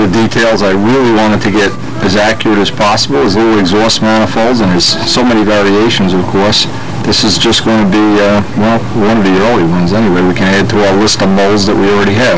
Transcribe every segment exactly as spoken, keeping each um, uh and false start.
the details. I really wanted to get as accurate as possible. There's little exhaust manifolds, and there's so many variations, of course. This is just going to be, uh, well, one of the early ones anyway. We can add to our list of molds that we already have.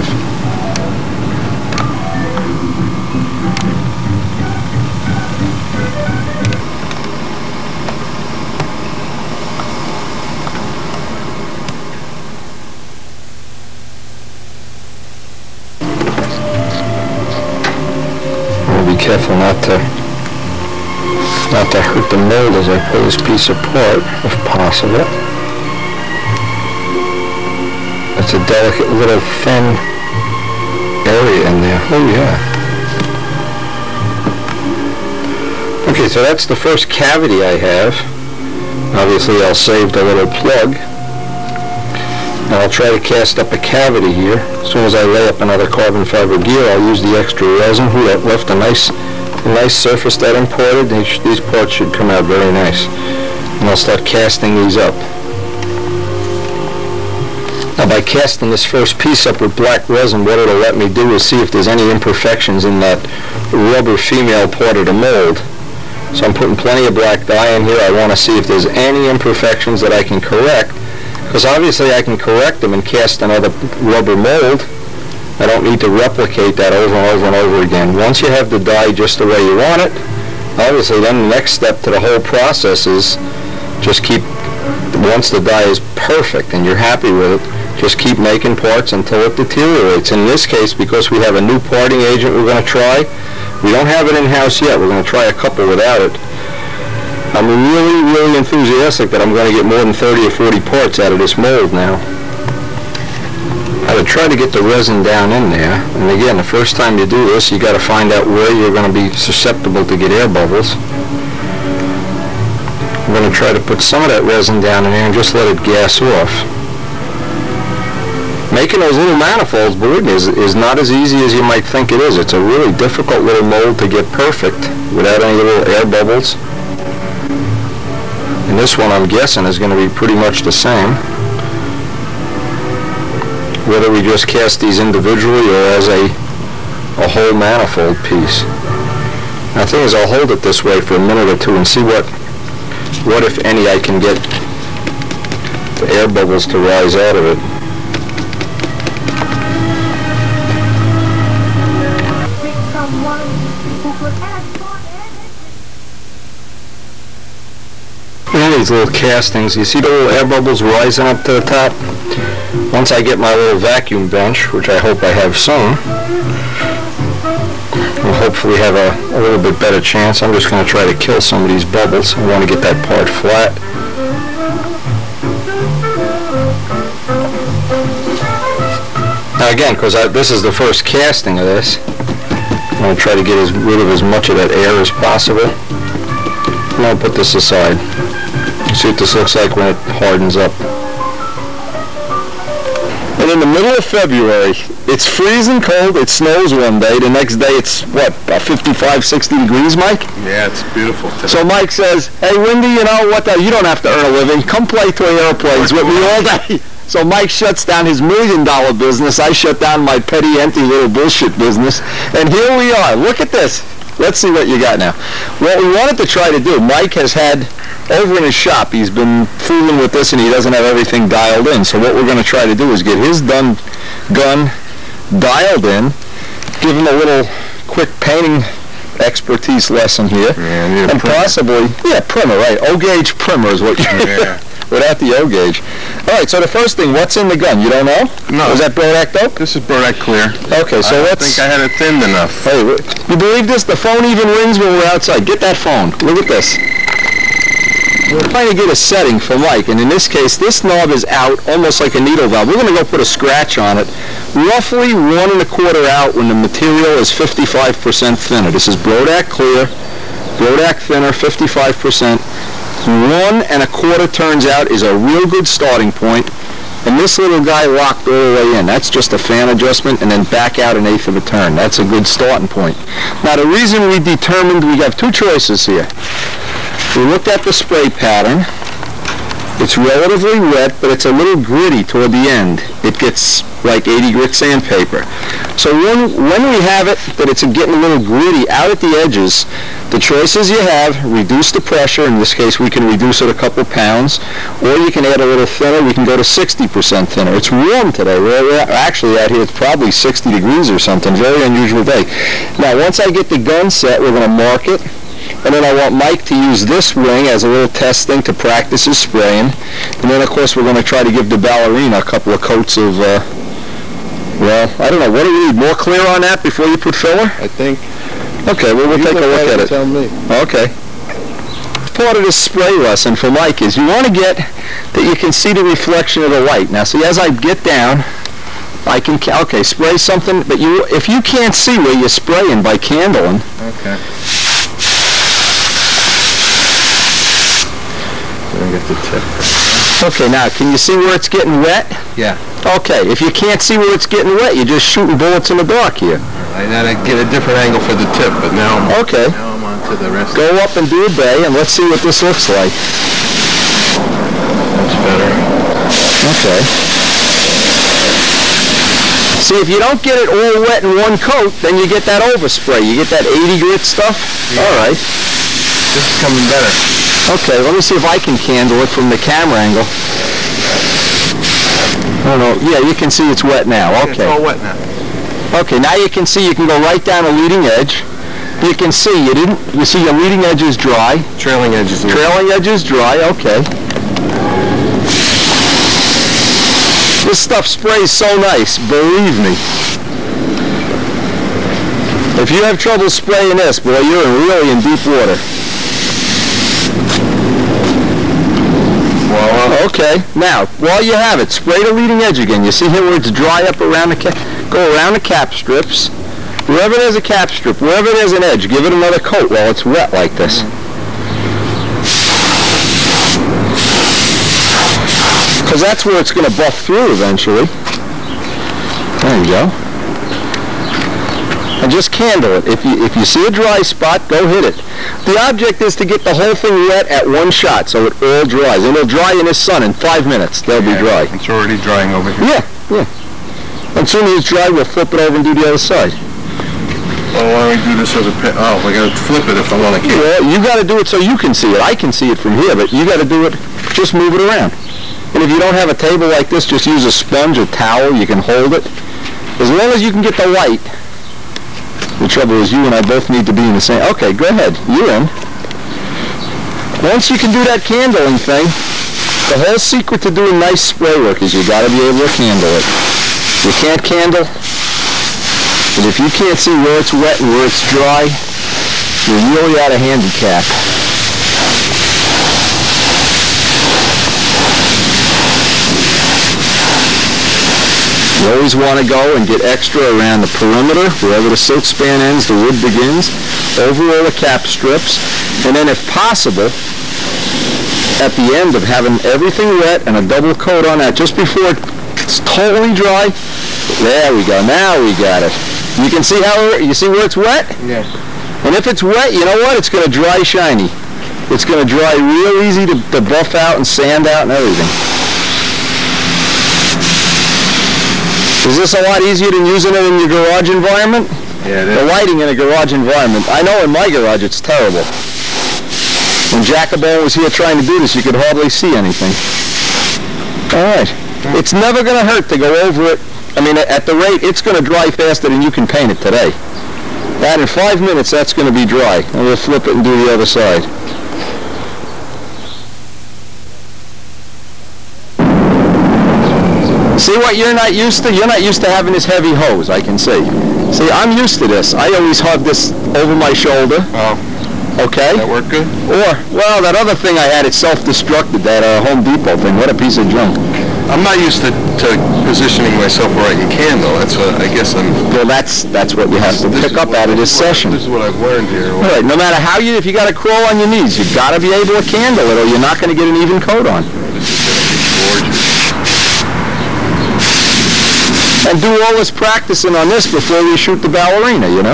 Careful not to not to hurt the mold as I pull this piece apart, if possible. It's a delicate little thin area in there. Oh yeah. Okay, so that's the first cavity I have. Obviously I'll save the little plug. And I'll try to cast up a cavity here. As soon as I lay up another carbon fiber gear, I'll use the extra resin. Ooh, that left a nice, a nice surface that imported. These, these parts should come out very nice. And I'll start casting these up. Now, by casting this first piece up with black resin, what it'll let me do is see if there's any imperfections in that rubber female part of the mold. So I'm putting plenty of black dye in here. I want to see if there's any imperfections that I can correct. Because obviously I can correct them and cast another rubber mold. I don't need to replicate that over and over and over again. Once you have the dye just the way you want it, obviously then the next step to the whole process is just keep, once the dye is perfect and you're happy with it, just keep making parts until it deteriorates. In this case, because we have a new parting agent we're going to try, we don't have it in-house yet. We're going to try a couple without it. I'm really, really enthusiastic that I'm going to get more than thirty or forty parts out of this mold now. I would try to get the resin down in there. And again, the first time you do this, you got to find out where you're going to be susceptible to get air bubbles. I'm going to try to put some of that resin down in there and just let it gas off. Making those little manifolds, believe me, is, is not as easy as you might think it is. It's a really difficult little mold to get perfect without any little air bubbles. And this one, I'm guessing, is going to be pretty much the same. Whether we just cast these individually or as a, a whole manifold piece. Now, the thing is, I'll hold it this way for a minute or two and see what, what if any, I can get the air bubbles to rise out of it. These little castings, you see the little air bubbles rising up to the top? Once I get my little vacuum bench, which I hope I have soon, we'll hopefully have a, a little bit better chance. I'm just going to try to kill some of these bubbles. I want to get that part flat. Now again, because this is the first casting of this, I'm going to try to get as, rid of as much of that air as possible. I'm going to put this aside. See what this looks like when it hardens up. And in the middle of February, it's freezing cold, it snows one day, the next day it's, what, about fifty-five, sixty degrees, Mike? Yeah, it's beautiful today. So Mike says, hey, Wendy, you know what, the, you don't have to earn a living, come play toy airplanes with me all day. So Mike shuts down his million dollar business, I shut down my petty, empty little bullshit business, and here we are, look at this. Let's see what you got now. What we wanted to try to do, Mike has had, over in his shop, he's been fooling with this and he doesn't have everything dialed in. So what we're going to try to do is get his done gun dialed in, give him a little quick painting expertise lesson here, yeah, and possibly, yeah, primer, right? O-gauge primer is what you yeah. Without the O-gauge. All right, so the first thing, what's in the gun? You don't know? No. Is that Brodak dope? This is Brodak clear. Okay, so I let's... I think I had it thinned enough. Hey, you believe this? The phone even rings when we're outside. Get that phone. Look at this. We're trying to get a setting for Mike, and in this case, this knob is out, almost like a needle valve. We're going to go put a scratch on it, roughly one and a quarter out when the material is fifty-five percent thinner. This is Brodak clear, Brodak thinner, fifty-five percent. One and a quarter turns out is a real good starting point, and this little guy locked all the way in. That's just a fan adjustment, and then back out an eighth of a turn. That's a good starting point. Now, the reason we determined, we have two choices here. We looked at the spray pattern. It's relatively wet, but it's a little gritty toward the end. It gets like eighty grit sandpaper. So when, when we have it, that it's getting a little gritty out at the edges, the choices you have, reduce the pressure. In this case, we can reduce it a couple pounds, or you can add a little thinner. We can go to sixty percent thinner. It's warm today. We're actually out here, it's probably sixty degrees or something. Very unusual day. Now, once I get the gun set, we're going to mark it. And then I want Mike to use this wing as a little test thing to practice his spraying. And then, of course, we're going to try to give the Ballerina a couple of coats of, uh, well, I don't know. What do we need? More clear on that before you put filler? I think. Okay, well, we'll You take a look look at at it it. Tell me. Okay. Part of this spray lesson for Mike is you want to get that you can see the reflection of the light. Now, see, as I get down, I can, okay, spray something, but you, if you can't see where you're spraying by candling. Okay. Let me get the tip. Okay, now, can you see where it's getting wet? Yeah. Okay, if you can't see where it's getting wet, you're just shooting bullets in the dark here. I gotta get a different angle for the tip, but now I'm, okay. now I'm on to the rest. Go up and do a bay, and let's see what this looks like. That's better. Okay. See, if you don't get it all wet in one coat, then you get that overspray. You get that eighty grit stuff. Yeah. All right. This is coming better. Okay, let me see if I can candle it from the camera angle. I don't know. Yeah, you can see it's wet now. Okay. It's all wet now. Okay, now you can see you can go right down a leading edge. You can see you didn't. You see your leading edge is dry. Trailing edge is Trailing edge is dry. Okay. This stuff sprays so nice, believe me. If you have trouble spraying this, boy, you're really in deep water. Well, okay, now, while you have it, spray the leading edge again. You see here where it's dry up around the cap? Go around the cap strips. Wherever there's a cap strip, wherever there's an edge, give it another coat while it's wet like this. Because that's where it's going to buff through eventually. There you go. And just candle it. If you, if you see a dry spot, go hit it. The object is to get the whole thing wet at one shot so it all dries. And it'll dry in the sun in five minutes. They'll yeah, be dry. It's already drying over here. Yeah, yeah. And soon as it's dry, we'll flip it over and do the other side. Well, why don't we do this as a pin? Oh, we got to flip it if I want to keep it. Well, you got to do it so you can see it. I can see it from here, but you got to do it, just move it around. And if you don't have a table like this, just use a sponge or towel. You can hold it. As long as you can get the light. The trouble is you and I both need to be in the same... Okay, go ahead. You're in. Once you can do that candling thing, the whole secret to doing nice spray work is you got to be able to candle it. You can't candle, and if you can't see where it's wet and where it's dry, you're really out of handicap. You always want to go and get extra around the perimeter, wherever the silk span ends, the wood begins, over all the cap strips, and then if possible, at the end of having everything wet and a double coat on that, just before it's totally dry, there we go, now we got it. You can see how, you see where it's wet? Yeah. And if it's wet, you know what? It's going to dry shiny. It's going to dry real easy to, to buff out and sand out and everything. Is this a lot easier than using it in your garage environment? Yeah, it is. The lighting in a garage environment. I know in my garage it's terrible. When Jacobone was here trying to do this, you could hardly see anything. All right. It's never going to hurt to go over it. I mean, at the rate, it's going to dry faster than you can paint it today. That in five minutes, that's going to be dry. And we'll flip it and do the other side. See what you're not used to? You're not used to having this heavy hose, I can see. See, I'm used to this. I always hug this over my shoulder. Oh. Okay? That work good? Or, well, that other thing I had, it self-destructed, that uh, Home Depot thing. What a piece of junk. I'm not used to, to positioning myself where I can candle. That's what I guess I'm... Well, that's that's what you have to this pick up what, out of this what, session. This is what I've learned here. All right, no matter how you, if you got to crawl on your knees, you've got to be able to candle it or you're not going to get an even coat on. This is going to be gorgeous. And do all this practicing on this before we shoot the Ballerina, you know?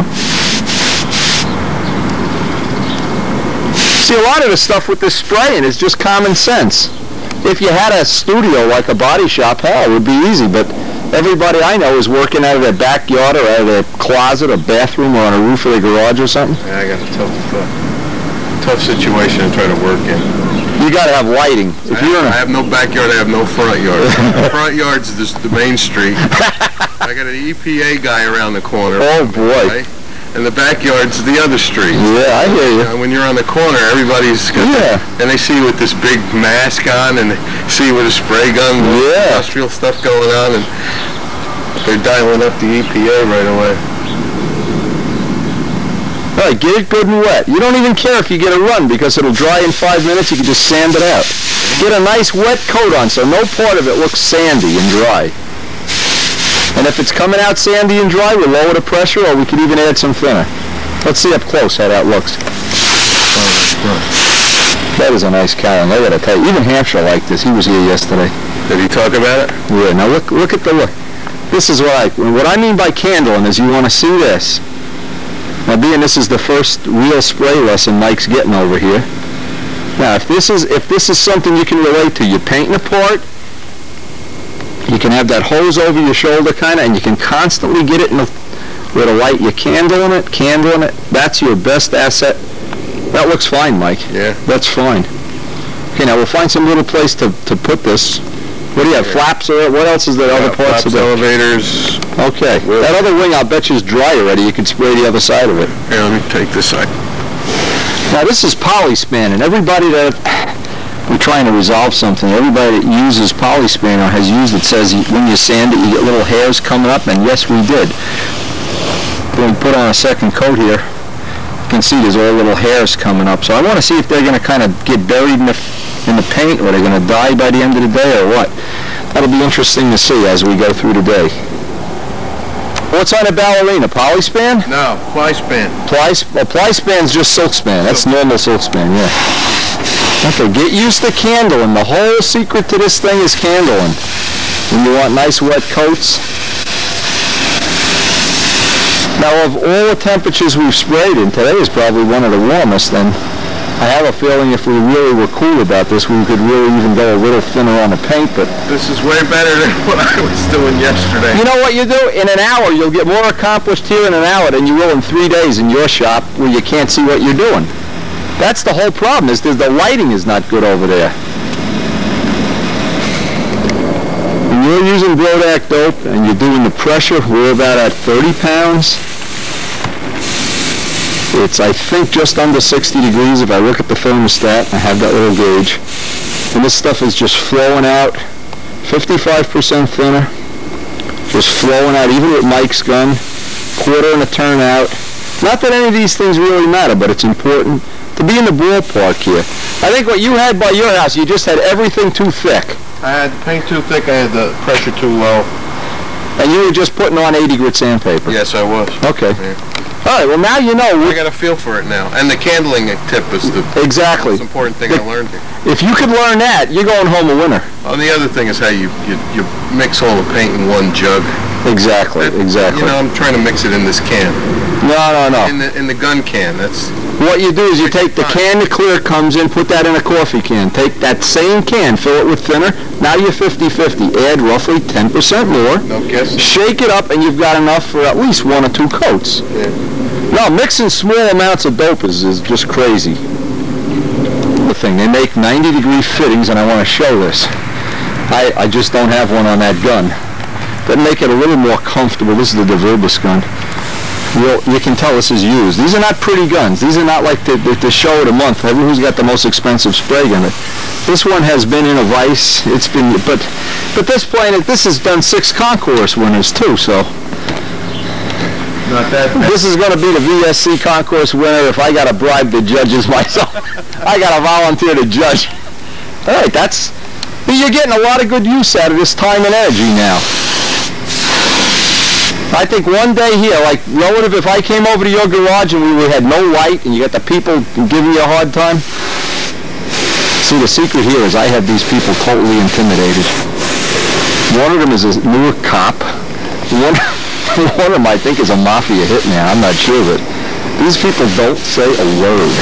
See, a lot of the stuff with this spraying is just common sense. If you had a studio like a body shop, hell, it would be easy, but Everybody I know is working out of their backyard or out of their closet or bathroom or on a roof of their garage or something. Yeah, I got a tough, uh, tough situation to try to work in. You got to have lighting. If I, you're in a I have no backyard. I have no front yard. The front yard's just the main street. I got an E P A guy around the corner. Oh boy! Right? And the backyard's the other street. Yeah, I hear you. You know, when you're on the corner, everybody's got yeah. the, and they see you with this big mask on, and they see you with a spray gun, with yeah. industrial stuff going on, and they're dialing up the E P A right away. All right, get it good and wet. You don't even care if you get a run because it'll dry in five minutes. You can just sand it out. Get a nice wet coat on so no part of it looks sandy and dry. And if it's coming out sandy and dry, we'll lower the pressure, or we could even add some thinner. Let's see up close how that looks. That is a nice cow, and I gotta tell you, even Hampshire liked this. He was here yesterday. Did he talk about it? Yeah. Now look, look at the look. This is what I what I mean by candling is you want to see this. Now, being this is the first real spray lesson Mike's getting over here. Now, if this is if this is something you can relate to, you're painting a part. You can have that hose over your shoulder kind of, and you can constantly get it in the, with a light. You're candling it, candling it. That's your best asset. That looks fine, Mike. Yeah. That's fine. Okay, now we'll find some little place to, to put this. What do you have, yeah. flaps or what else is there? Yeah, other parts flaps, of it? elevators. Okay. Well, that other wing I'll bet you is dry already. You can spray the other side of it. Here, let me take this side. Now this is polyspan, and everybody that we're trying to resolve something, everybody that uses polyspan or has used it says you, when you sand it, you get little hairs coming up, and yes, we did. When we put on a second coat here, you can see there's all little hairs coming up. So I want to see if they're going to kind of get buried in the in the paint, or they're going to die by the end of the day, or what. That'll be interesting to see as we go through the day. What's on a ballerina? Polyspan? No, Plyspan. Ply, well, Plyspan's just silk span. That's normal silk span, yeah. Okay, get used to candling. The whole secret to this thing is candling. When you want nice wet coats. Now, of all the temperatures we've sprayed in, today is probably one of the warmest, and I have a feeling if we really were cool about this, we could really even go a little thinner on the paint, but this is way better than what I was doing yesterday. You know what you do? In an hour, you'll get more accomplished here in an hour than you will in three days in your shop where you can't see what you're doing. That's the whole problem, is that the lighting is not good over there. When you're using Brodak dope and you're doing the pressure, we're about at thirty pounds. It's, I think, just under sixty degrees if I look at the thermostat. I have that little gauge. And this stuff is just flowing out, fifty-five percent thinner, just flowing out, even with Mike's gun, quarter and a turn out. Not that any of these things really matter, but it's important to be in the ballpark here. I think what you had by your house, you just had everything too thick. I had the paint too thick, I had the pressure too low. And you were just putting on eighty grit sandpaper? Yes, I was. Okay. Yeah. All right, well now you know. I got a feel for it now. And the candling tip is the exactly. most important thing the, I learned here. If you could learn that, you're going home a winner. Oh, the other thing is how you, you, you mix all the paint in one jug. Exactly, that, exactly. You know, I'm trying to mix it in this can. No, no, no. In the, in the gun can, that's... What you do is you take the can the clear comes in, put that in a coffee can. Take that same can, fill it with thinner. Now you're fifty fifty. Add roughly ten percent more. No guess. Shake it up, and you've got enough for at least one or two coats. Yeah. No, mixing small amounts of dope is, is just crazy. The thing, they make ninety degree fittings, and I want to show this. I, I just don't have one on that gun. That make it a little more comfortable. This is the DeVerbis gun. Well, you can tell this is used. These are not pretty guns. These are not like the, the, the show of the month. Everyone's got the most expensive spray gun. This one has been in a vice. It's been, but, but this plane, this has done six concourse winners too. So, not that bad. This is going to be the V S C concourse winner. If I got to bribe the judges myself, I got to volunteer to judge. All right, that's. You're getting a lot of good use out of this time and energy now. I think one day here, like relative, if I came over to your garage and we had no light and you got the people giving you a hard time. See, the secret here is I have these people totally intimidated. One of them is a newer cop. One, one of them I think is a mafia hitman. I'm not sure, but these people don't say a word.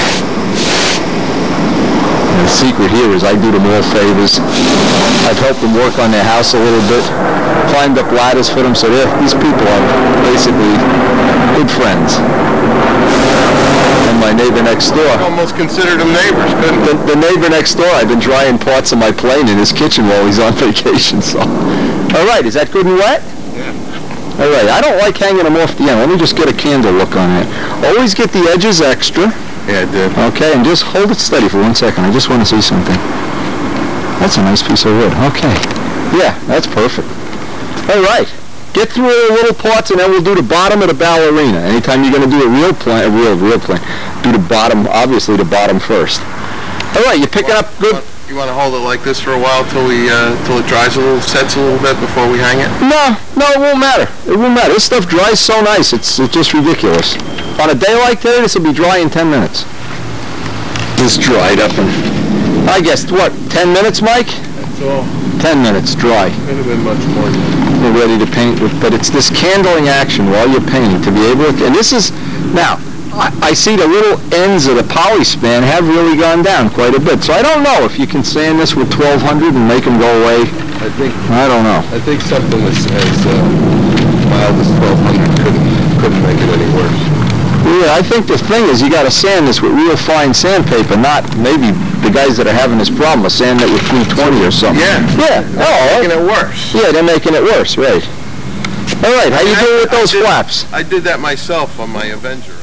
And the secret here is I do them all favors. I've helped them work on their house a little bit. climbed up ladders for them, so these people are basically good friends. And my neighbor next door. I almost considered them neighbors, couldn't you? The, the neighbor next door, I've been drying parts of my plane in his kitchen while he's on vacation, so. All right, is that good and wet? Yeah. All right, I don't like hanging them off the end. Let me just get a candle look on it. Always get the edges extra. Yeah, I did. Okay, and just hold it steady for one second. I just want to see something. That's a nice piece of wood. Okay. Yeah, that's perfect. All right. Get through the little parts, and then we'll do the bottom of the ballerina. Anytime you're going to do a real plane, a real, real plane, do the bottom, obviously the bottom first. All right, you're picking up good. You want to hold it like this for a while till we, uh, till it dries a little, sets a little bit before we hang it? No, no, it won't matter. It won't matter. This stuff dries so nice. It's, it's just ridiculous. On a day like today, this will be dry in ten minutes. This dried up in, I guess, what, ten minutes, Mike? That's all. ten minutes, dry. Could have been much more. We're ready to paint with, but it's this candling action while you're painting to be able to, and this is, now, I, I see the little ends of the poly span have really gone down quite a bit, so I don't know if you can sand this with twelve hundred and make them go away. I think, I don't know. I think something as, as uh, mild as twelve hundred couldn't, couldn't make it any worse. Yeah, I think the thing is you got to sand this with real fine sandpaper, not maybe the guys that are having this problem are sanding it with three twenty or something. Yeah. Yeah. They're oh, making it worse. Yeah, they're making it worse, right. All right, how you doing with those did, flaps? I did that myself on my Avenger.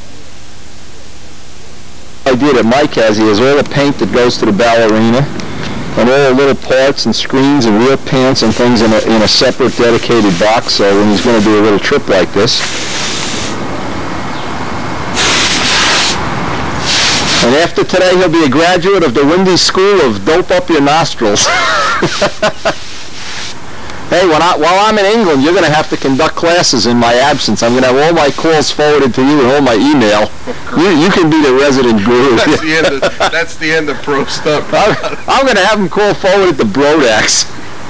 I did it. Mike has. He has all the paint that goes to the ballerina, and all the little parts and screens and real pants and things in a, in a separate dedicated box, so when he's going to do a little trip like this. And after today, he'll be a graduate of the Windy School of Dope Up Your Nostrils. Hey, when I, while I'm in England, you're going to have to conduct classes in my absence. I'm going to have all my calls forwarded to you and all my email. You, you can be the resident guru. That's the end of, that's the end of pro stuff. I'm, I'm going to have them call forwarded to Brodax.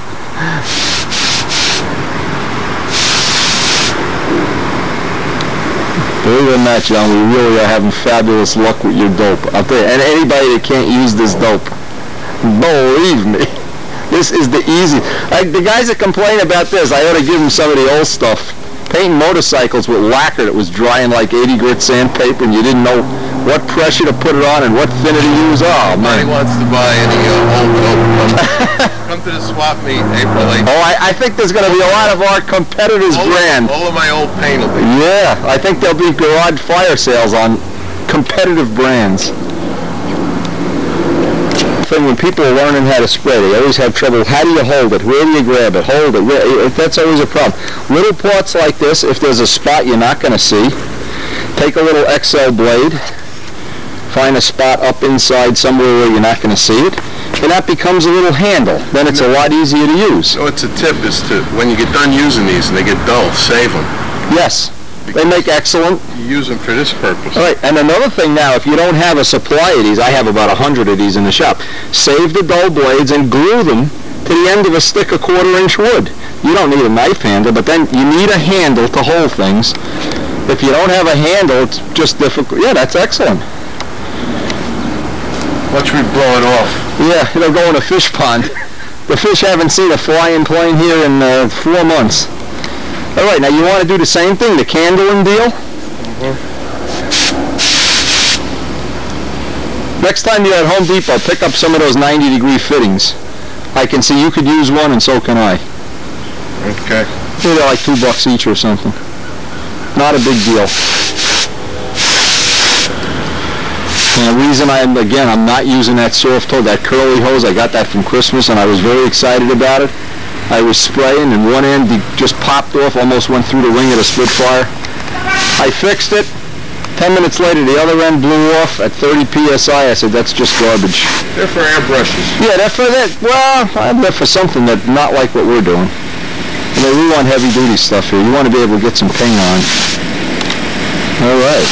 Believe it or not, John, we really are having fabulous luck with your dope. I'll tell you, and anybody that can't use this dope, believe me, this is the easy. Like the guys that complain about this, I ought to give them some of the old stuff. Painting motorcycles with lacquer that was drying like eighty grit sandpaper, and you didn't know what pressure to put it on and what thinner to use. Oh, man. Nobody wants to buy any uh, old dope. Come, come to the swap meet April eighth. Oh, I, I think there's going to be a lot of our competitors' all brand. Of, all of my old paint will be. Yeah, I think there'll be garage fire sales on competitive brands. When people are learning how to spray, they always have trouble. How do you hold it? Where do you grab it? Hold it. Where, that's always a problem. Little parts like this, if there's a spot you're not going to see, take a little X L blade, find a spot up inside somewhere where you're not going to see it, and that becomes a little handle. Then it's a lot easier to use. So it's a tip is to, when you get done using these and they get dull, save them. Yes. They make excellent. You use them for this purpose. All right, and another thing now, if you don't have a supply of these, I have about a hundred of these in the shop, save the dull blades and glue them to the end of a stick of quarter inch wood. You don't need a knife handle, but then you need a handle to hold things. If you don't have a handle, it's just difficult. Yeah, that's excellent. Watch me blow it off. Yeah, it'll go in a fish pond. The fish haven't seen a flying plane here in uh, four months. All right, now you want to do the same thing, the candling deal? Mm-hmm. Next time you're at Home Depot, pick up some of those ninety degree fittings. I can see you could use one, and so can I. Okay. They're like two bucks each or something. Not a big deal. And the reason I'm, again, I'm not using that soft hose, that curly hose, I got that from Christmas, and I was very excited about it. I was spraying, and one end just popped off, almost went through the wing of the Spitfire. I fixed it. Ten minutes later, the other end blew off at thirty P S I. I said, that's just garbage. They're for airbrushes. Yeah, they're for that. Well, they're for something that not like what we're doing. I mean, we want heavy-duty stuff here. You want to be able to get some ping on. All right.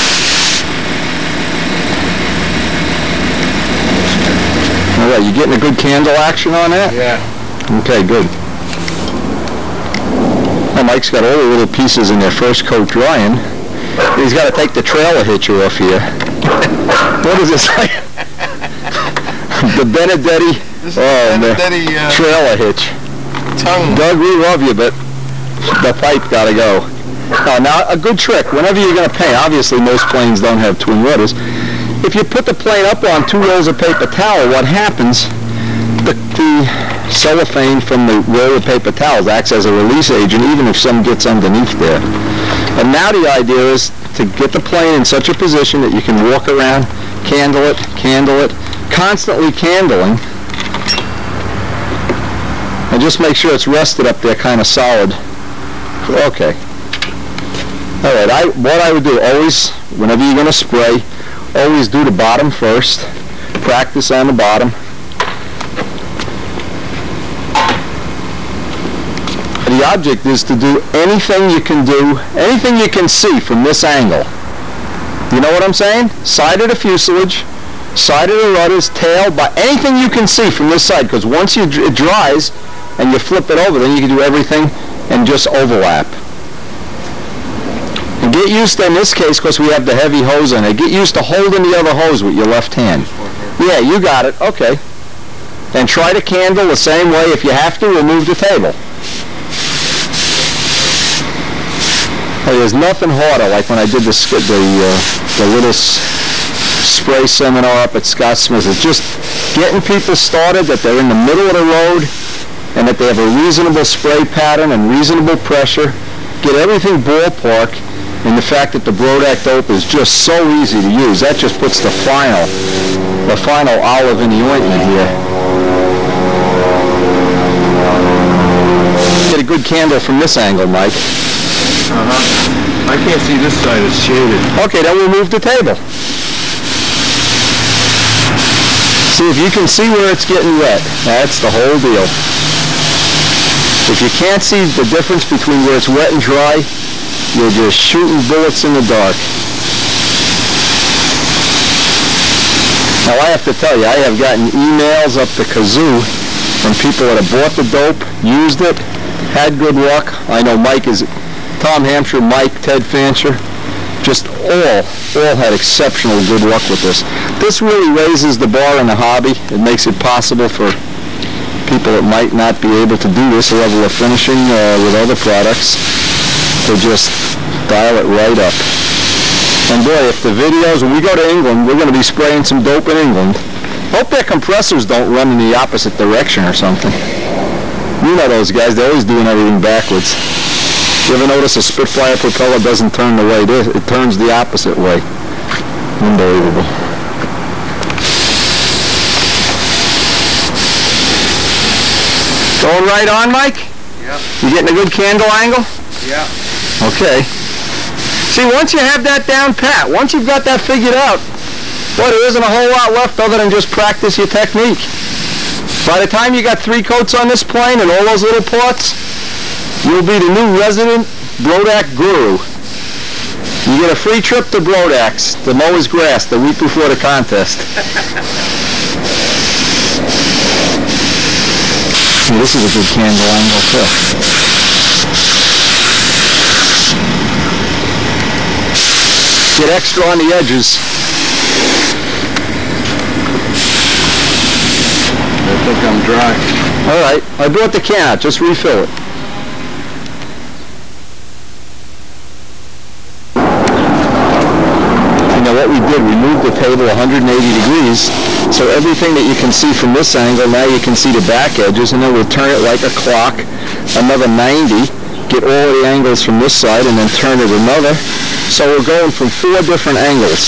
All right, you getting a good candle action on that? Yeah. Okay, good. Now Mike's got all the little pieces in their first coat drying. He's got to take the trailer hitcher off here. What is this like? The Benedetti, This is oh, Benedetti uh, trailer hitch. tongue. Doug, we love you, but the pipe got to go. Uh, now, a good trick, whenever you're going to paint, obviously most planes don't have twin rudders. If you put the plane up on two rolls of paper towel, what happens, the, the cellophane from the roll of paper towels acts as a release agent, even if some gets underneath there. And now the idea is to get the plane in such a position that you can walk around, candle it, candle it, constantly candling, and just make sure it's rested up there kind of solid. Okay. All right, I, what I would do, always, whenever you're going to spray, always do the bottom first. Practice on the bottom. The object is to do anything you can do, anything you can see from this angle. You know what I'm saying? Side of the fuselage, side of the rudders, tail, but anything you can see from this side, because once you, it dries and you flip it over, then you can do everything and just overlap. And get used to, in this case, because we have the heavy hose on it, get used to holding the other hose with your left hand. Yeah, you got it. Okay. And try to candle the same way. If you have to, remove the table. Hey, there's nothing harder, like when I did the, the, uh, the little s spray seminar up at Scott Smith. It's just getting people started, that they're in the middle of the road, and that they have a reasonable spray pattern and reasonable pressure. Get everything ballpark, and the fact that the Brodac dope is just so easy to use. That just puts the final, the final olive in the ointment here. Get a good candle from this angle, Mike. Uh-huh. I can't see this side, it's shaded. Okay, then we'll move the table. See if you can see where it's getting wet. That's the whole deal. If you can't see the difference between where it's wet and dry, you're just shooting bullets in the dark. Now I have to tell you, I have gotten emails up the kazoo from people that have bought the dope, used it, had good luck. I know Mike is, Tom Hampshire, Mike, Ted Fancher, just all, all had exceptional good luck with this. This really raises the bar in the hobby. It makes it possible for people that might not be able to do this level of finishing uh, with other products to just dial it right up. And boy, if the videos, when we go to England, we're going to be spraying some dope in England. Hope their compressors don't run in the opposite direction or something. You know those guys, they're always doing everything backwards. You ever notice a Spitfire propeller doesn't turn the way it is? It turns the opposite way. Unbelievable. Going right on, Mike? Yeah. You getting a good candle angle? Yeah. Okay. See, once you have that down pat, once you've got that figured out, well, there isn't a whole lot left other than just practice your technique. By the time you got three coats on this plane and all those little parts, you'll be the new resident Brodac guru. You get a free trip to Brodac's to mow his grass the week before the contest. See, this is a good candle angle too. Get extra on the edges. I think I'm dry. All right, I brought the can out. Just refill it. What we did, we moved the table one hundred eighty degrees, so everything that you can see from this angle, now you can see the back edges, and then we'll turn it like a clock, another ninety, get all of the angles from this side, and then turn it another. So we're going from four different angles.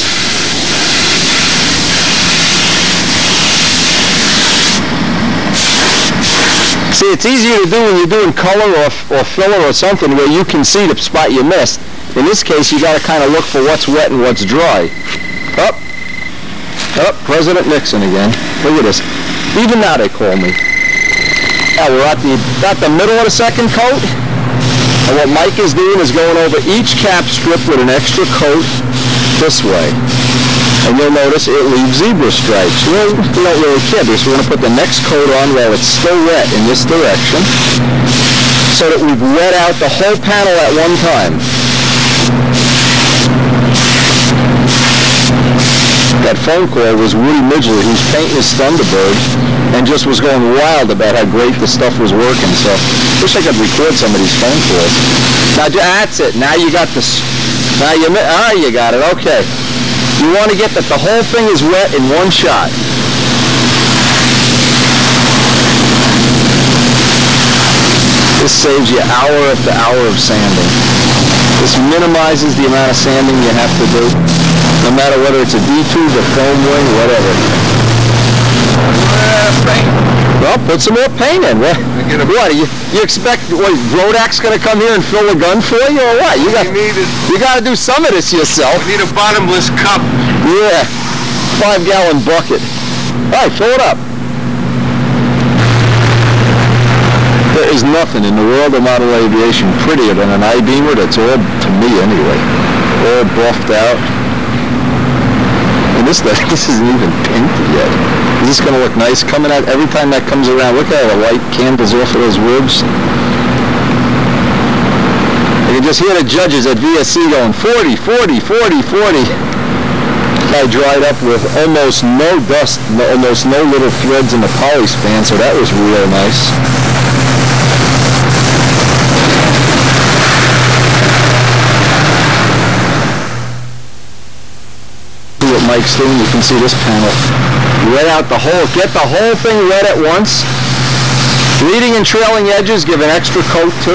See, it's easier to do when you're doing color or, or filler or something where you can see the spot you missed. In this case, you got to kind of look for what's wet and what's dry. Up, up, President Nixon again. Look at this. Even now they call me. Now we're at the at the middle of the second coat, and what Mike is doing is going over each cap strip with an extra coat this way. And you'll notice it leaves zebra stripes. You, know, you don't really care because we're going to put the next coat on while it's still wet in this direction, so that we've wet out the whole panel at one time. that phone call was Woody Midgley, who's painting his Thunderbird, and just was going wild about how great the stuff was working. So, wish I could record some of these phone calls. Now, that's it. Now you got this. Now you, ah, you got it. Okay. You want to get that the whole thing is wet in one shot. This saves you hour after hour of sanding. This minimizes the amount of sanding you have to do, no matter whether it's a D-tube, a foam wing, whatever. Uh, paint. Well, put some more paint in. What? What you, you expect? What, Rodak's going to come here and fill the gun for you, or what? You got you got to do some of this yourself. We need a bottomless cup. Yeah, five-gallon bucket. All right, fill it up. There is nothing in the world of model aviation prettier than an I-beamer that's all, to me anyway, all buffed out. And this, this isn't even painted yet. Is this going to look nice coming out every time that comes around? Look at how the light candles off of those ribs. You can just hear the judges at V S C going forty, forty, forty, forty. I dried up with almost no dust, no, almost no little threads in the poly span, so that was real nice. What Mike's doing, you can see this panel. Wet out the whole, get the whole thing wet at once. Leading and trailing edges, give an extra coat too.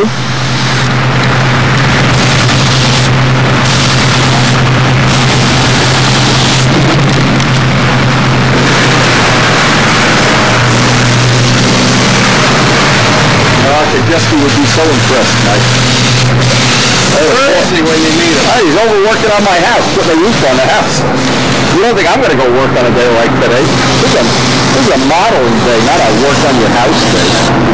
Jesse would be so impressed, Mike. Where is he when you need him? Oh, he's over working on my house, putting a roof on the house. You don't think I'm going to go work on a day like today? This is a, this is a modeling day, not a work on your house day.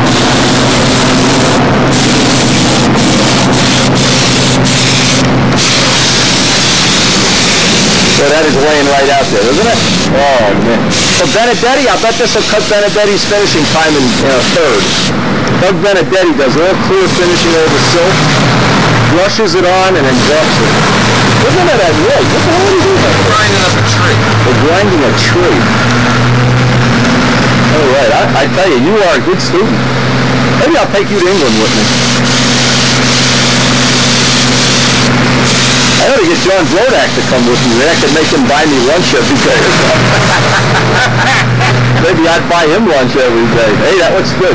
So that is laying right out there, isn't it? Oh, man. So Benedetti, I bet this will cut Benedetti's finishing time in, in a third. Doug Benedetti does all clear finishing over silk, brushes it on, and then drops it. Isn't that that way? What the hell are you doing? They're grinding up a tree. They're grinding a tree. All right, I, I tell you, you are a good student. Maybe I'll take you to England with me. I ought to get John Rodak to come with me. I could make him buy me lunch every day. Maybe I'd buy him lunch every day. Hey, that looks good.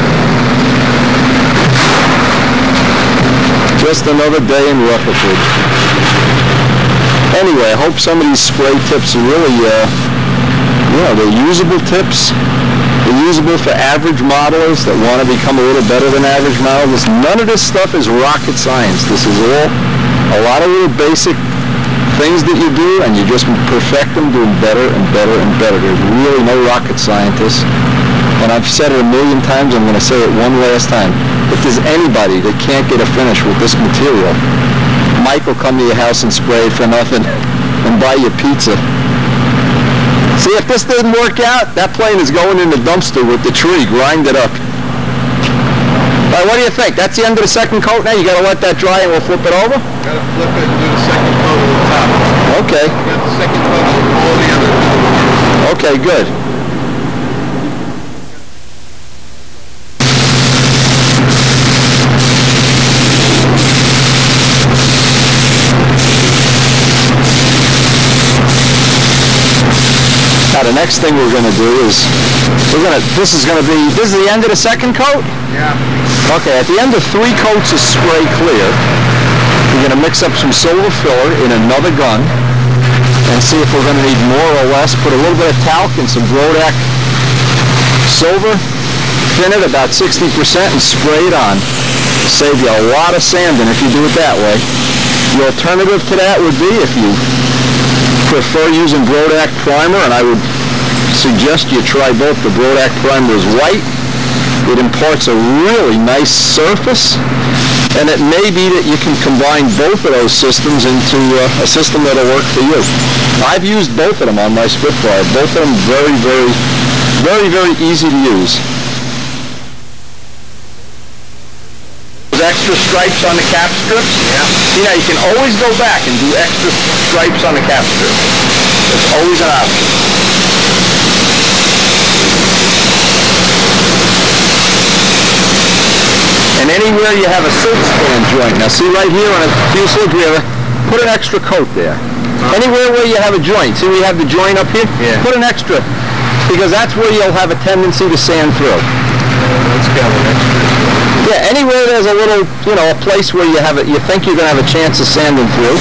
Just another day in Rutherford. Anyway, I hope some of these spray tips are really, uh, you know, they're usable tips. They're usable for average modelers that want to become a little better than average modelers. None of this stuff is rocket science. This is all a lot of little basic things that you do, and you just perfect them, doing better and better and better. There's really no rocket scientists. And I've said it a million times, I'm going to say it one last time. If there's anybody that can't get a finish with this material, Mike will come to your house and spray it for nothing and buy you pizza. See, if this didn't work out, that plane is going in the dumpster with the tree, grind it up. All right, what do you think? That's the end of the second coat now? You got to let that dry and we'll flip it over? Got to flip it and do the second coat on the top. Okay. Got the second coat on all the other. Okay, good. Now the next thing we're going to do is, we're going to, this is going to be, this is the end of the second coat? Yeah. Okay, at the end of three coats of spray clear, we're going to mix up some silver filler in another gun and see if we're going to need more or less. Put a little bit of talc and some Rodak silver, thin it about sixty percent and spray it on. Save you a lot of sanding if you do it that way. The alternative to that would be, if you prefer using Rodak primer, and I would suggest you try both. The Rodak primer is white. It imparts a really nice surface, and it may be that you can combine both of those systems into uh, a system that'll work for you. I've used both of them on my Spitfire. Both of them very, very, very, very easy to use. Those extra stripes on the cap strips? Yeah. See, now you can always go back and do extra stripes on the cap strip. It's always an option. And anywhere you have a silk span joint, now see right here on a fuselage, we have a, put an extra coat there. Huh? Anywhere where you have a joint, see we have the joint up here? Yeah. Put an extra, because that's where you'll have a tendency to sand through. Uh, let's get an extra. Yeah, anywhere there's a little, you know, a place where you have it, you think you're going to have a chance of sanding through.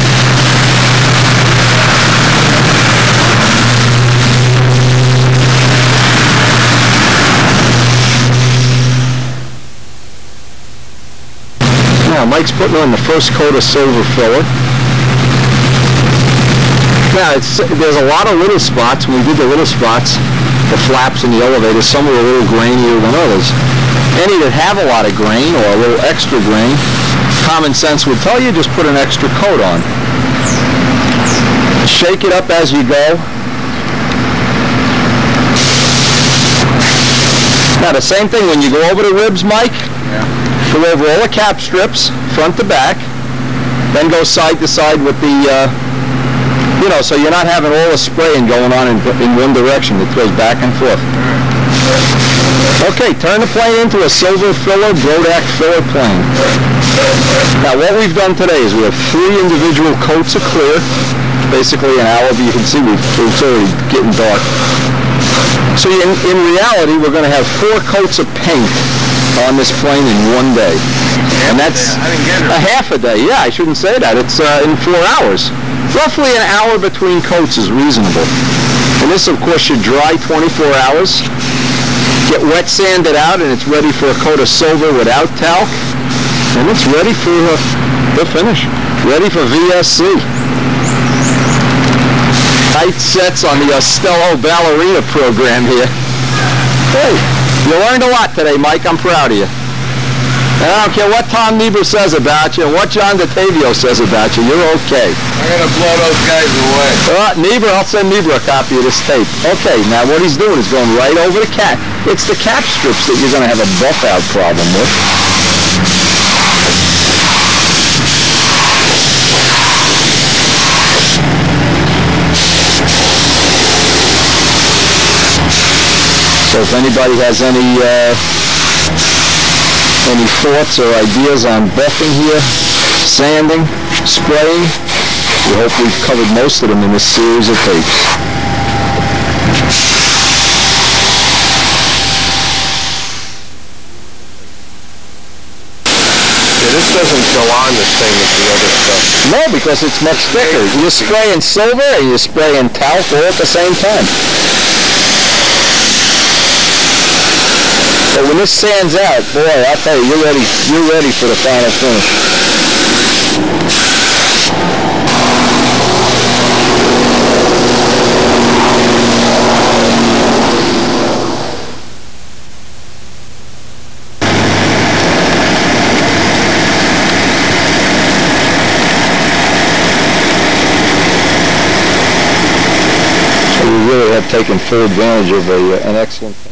Now, Mike's putting on the first coat of silver filler. Now, it's, there's a lot of little spots. When we did the little spots, the flaps in the elevator, some were a little grainier than others. Any that have a lot of grain or a little extra grain, common sense would tell you just put an extra coat on. Shake it up as you go. Now, the same thing when you go over the ribs, Mike. Yeah. Go over all the cap strips, front to back, then go side to side with the, uh, you know, so you're not having all the spraying going on in, in one direction. It goes back and forth. Okay, turn the plane into a silver filler, Brodak filler plane. Now, what we've done today is we have three individual coats of clear, basically an hour, but you can see we've, it's already getting dark. So in, in reality, we're going to have four coats of paint on this plane in one day. And that's a half a day. Yeah, I shouldn't say that. It's uh, in four hours. Roughly an hour between coats is reasonable. And this, of course, should dry twenty-four hours. Get wet sanded out, and it's ready for a coat of silver without talc. And it's ready for uh, the finish. Ready for V S C. Tight sets on the Ostello Ballerina program here. Hey. You learned a lot today, Mike. I'm proud of you. And I don't care what Tom Niebuhr says about you and what John DeTavio says about you. You're okay. I'm going to blow those guys away. Uh, Niebuhr, I'll send Niebuhr a copy of this tape. Okay, now what he's doing is going right over the cap. It's the cap strips that you're going to have a buff-out problem with. So if anybody has any uh, any thoughts or ideas on buffing here, sanding, spraying, we hope we've covered most of them in this series of tapes. Yeah, this doesn't go on the same as the other stuff. No, because it's much thicker. You're spraying silver and you're spraying talc all at the same time. But when this sands out, boy, I'll tell you, you're ready, you're ready for the final finish. So we really have taken full advantage of a, an excellent thing.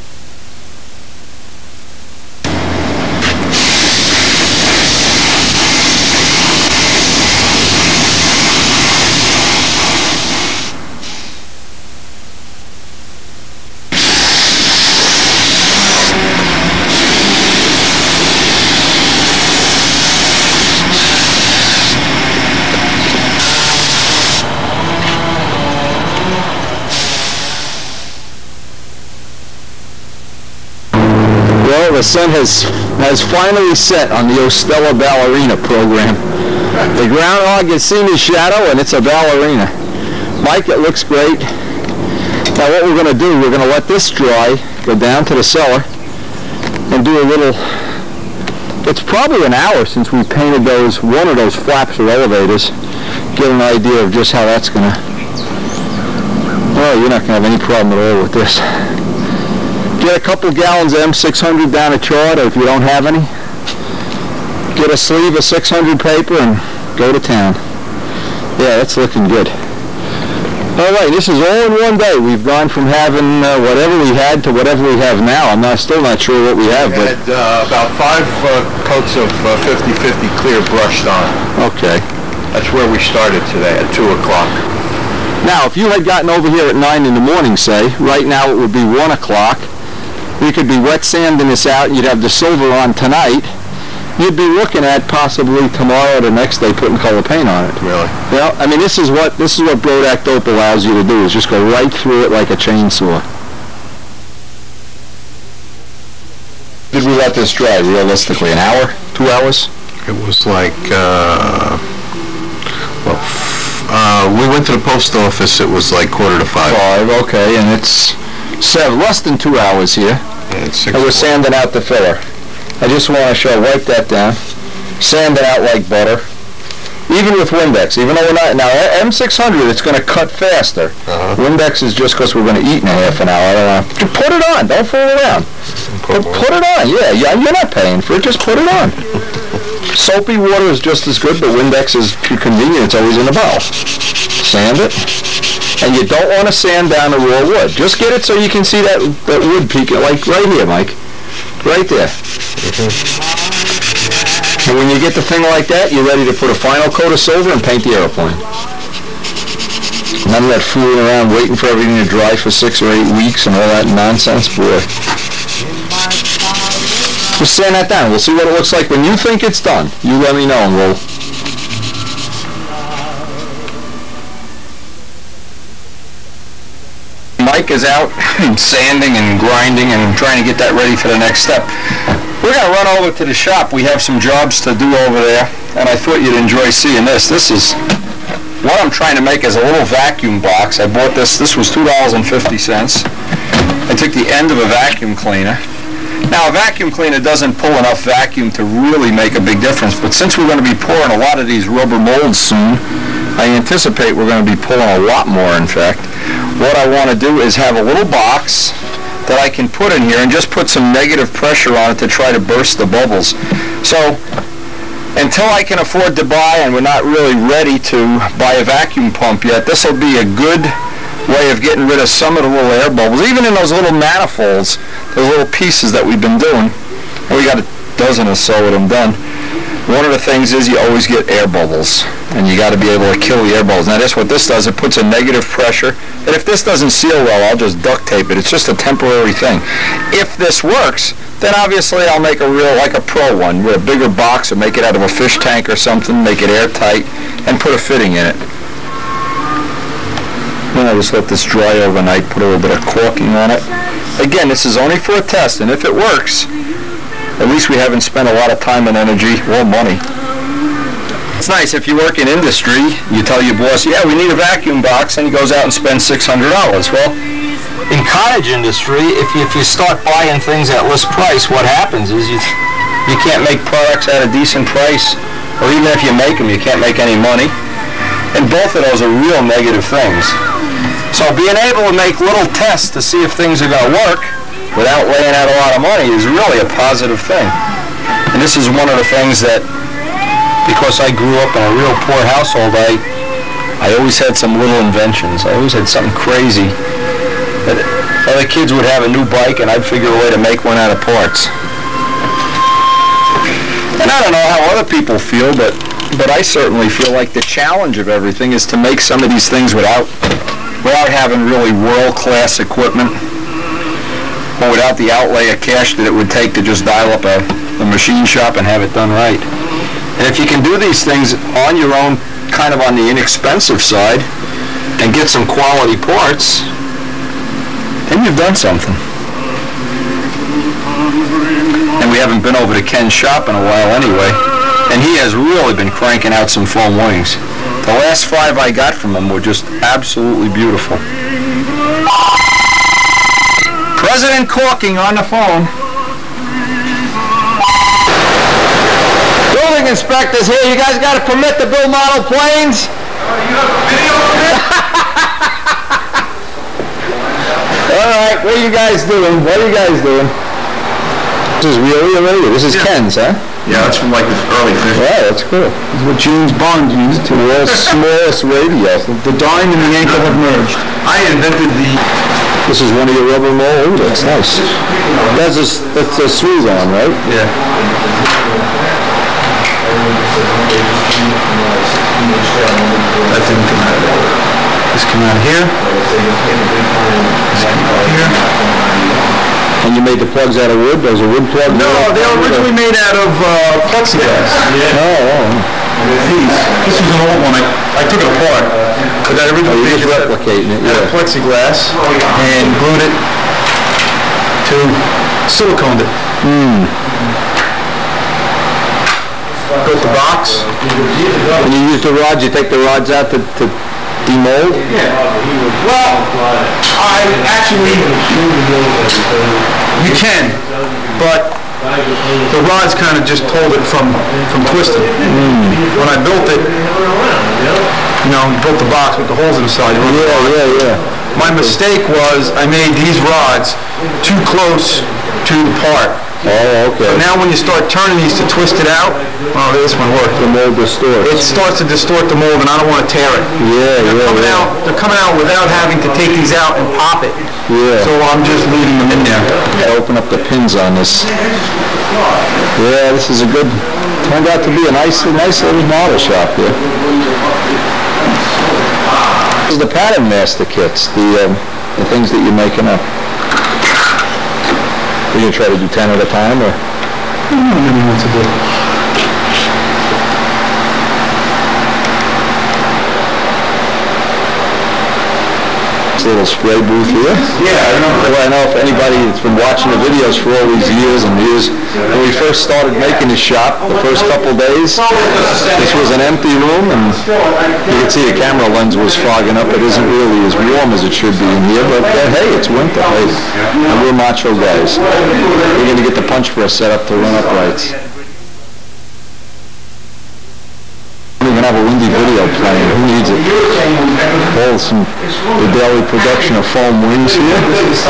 The sun has has finally set on the Ostello Ballerina program. The groundhog has seen his shadow, and it's a ballerina. Mike, it looks great. Now what we're going to do, we're going to let this dry, go down to the cellar, and do a little, it's probably an hour since we painted those, one of those flaps or elevators. Get an idea of just how that's going to, oh, you're not going to have any problem at all with this. Get a couple gallons of M six hundred down a chart, or if you don't have any, get a sleeve of six hundred paper and go to town. Yeah, that's looking good. All right, this is all in one day. We've gone from having uh, whatever we had to whatever we have now. I'm not, still not sure what we have. We had uh, about five uh, coats of fifty fifty uh, clear brushed on. Okay. That's where we started today at two o'clock. Now, if you had gotten over here at nine in the morning, say, right now it would be one o'clock. We could be wet sanding this out, and you'd have the silver on tonight. You'd be looking at possibly tomorrow or the next day putting color paint on it. Really? Well, I mean, this is what this is what Brodak Dope allows you to do, is just go right through it like a chainsaw. Did we let this dry, realistically? An hour? Two hours? It was like, uh, well, uh, we went to the post office, it was like quarter to five. Five, okay, and it's seven, less than two hours here. Yeah, it's six. And we're sanding out the filler. I just want to show, wipe that down, sand it out like butter. Even with Windex, even though we're not, now M six hundred, it's going to cut faster. Uh-huh. Windex is just because we're going to eat in a half an hour. I don't know. Just put it on, don't fool around. Put, put it on, yeah, yeah, you're not paying for it, just put it on. Soapy water is just as good, but Windex is convenient, it's always in the bottle. Sand it, and you don't want to sand down the raw wood. Just get it so you can see that, that wood peeking, like right here, Mike. Right there. Mm-hmm. And when you get the thing like that, you're ready to put a final coat of silver and paint the airplane. None of that fooling around waiting for everything to dry for six or eight weeks and all that nonsense, boy. Just sand that down. We'll see what it looks like when you think it's done. You let me know and we'll... Mike is out sanding and grinding and trying to get that ready for the next step. We're going to run over to the shop. We have some jobs to do over there, and I thought you'd enjoy seeing this. This is what I'm trying to make is a little vacuum box. I bought this. This was two dollars and fifty cents. I took the end of a vacuum cleaner. Now, a vacuum cleaner doesn't pull enough vacuum to really make a big difference, but since we're going to be pouring a lot of these rubber molds soon, I anticipate we're going to be pulling a lot more, in fact. What I want to do is have a little box that I can put in here and just put some negative pressure on it to try to burst the bubbles. So, until I can afford to buy, and we're not really ready to buy a vacuum pump yet, this will be a good way of getting rid of some of the little air bubbles, even in those little manifolds, those little pieces that we've been doing. And we got a dozen or so of them done. One of the things is you always get air bubbles, and you got to be able to kill the air bubbles. Now, this what this does, it puts a negative pressure, and if this doesn't seal well, I'll just duct tape it. It's just a temporary thing. If this works, then obviously I'll make a real, like a pro one, with a bigger box, or make it out of a fish tank or something, make it airtight, and put a fitting in it. Then I just let this dry overnight, put a little bit of caulking on it. Again, this is only for a test, and if it works, at least we haven't spent a lot of time and energy or money. It's nice if you work in industry, you tell your boss, yeah, we need a vacuum box, and he goes out and spends six hundred dollars. Well, in cottage industry, if you, if you start buying things at list price, what happens is you, you can't make products at a decent price, or even if you make them, you can't make any money. And both of those are real negative things. So being able to make little tests to see if things are going to work without laying out a lot of money is really a positive thing. And this is one of the things that, because I grew up in a real poor household, I, I always had some little inventions. I always had something crazy. That other kids would have a new bike and I'd figure a way to make one out of parts. And I don't know how other people feel, but, but I certainly feel like the challenge of everything is to make some of these things without, without having really world-class equipment, or without the outlay of cash that it would take to just dial up a, a machine shop and have it done right. And if you can do these things on your own, kind of on the inexpensive side, and get some quality parts, then you've done something. And we haven't been over to Ken's shop in a while anyway, and he has really been cranking out some foam wings. The last five I got from him were just absolutely beautiful. President Corking on the phone. Building inspectors here. You guys got a permit to build model planes? Oh, you have a video of it? All right, what are you guys doing? What are you guys doing? This is really amazing. This is yeah. Ken's, huh? Yeah, that's from like the early fifties. Yeah, that's cool. This is what James Bond used to the world's smallest radio. The dime and the ankle have merged. I invented the... This is one of your rubber molds. That's nice. That's a, that's a Sweezon, right? Yeah. That didn't come out of it. This come out here. This come out here. And you made the plugs out of wood? Those are wood plugs? No, they were originally made out of uh, plexiglass. Oh, oh. These. This was an old one. I, I took it apart. But that originally oh, you're just replicating it, yeah. Plexiglass and glued it to siliconed it. Hmm. Built the box. When you use the rods, you take the rods out to, to demold? Yeah. Well, I actually, you can, but the rods kind of just hold it from, from twisting. Mm. When I built it, you know, built the box with the holes inside. Yeah, yeah, yeah. My mistake was I made these rods too close to the part. Oh, okay. So now when you start turning these to twist it out, oh, this one worked. The mold distorts. It starts to distort the mold, and I don't want to tear it. Yeah, they're yeah, coming yeah. Out, they're coming out without having to take these out and pop it. Yeah. So I'm just leaving them in there. I open up the pins on this. Yeah, this is a good, turned out to be a nice, a nice little model shop here. This is the pattern master kits, the, um, the things that you're making up. Are you going to try to do ten at a time, or? I don't know what to do. This little spray booth here? Yeah, I remember. Well, I know if anybody that's been watching the videos for all these years and years, when we first started making the shop, the first couple days, this was an empty room, and you can see the camera lens was fogging up. It isn't really as warm as it should be in here, but uh, hey, it's winter. Hey, and we're macho guys. We're going to get the punch press set up to run uprights. We don't even have a windy video playing. Who needs it? All some the daily production of foam wings here.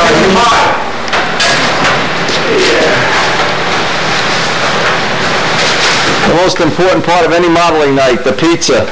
The most important part of any modeling night, the pizza.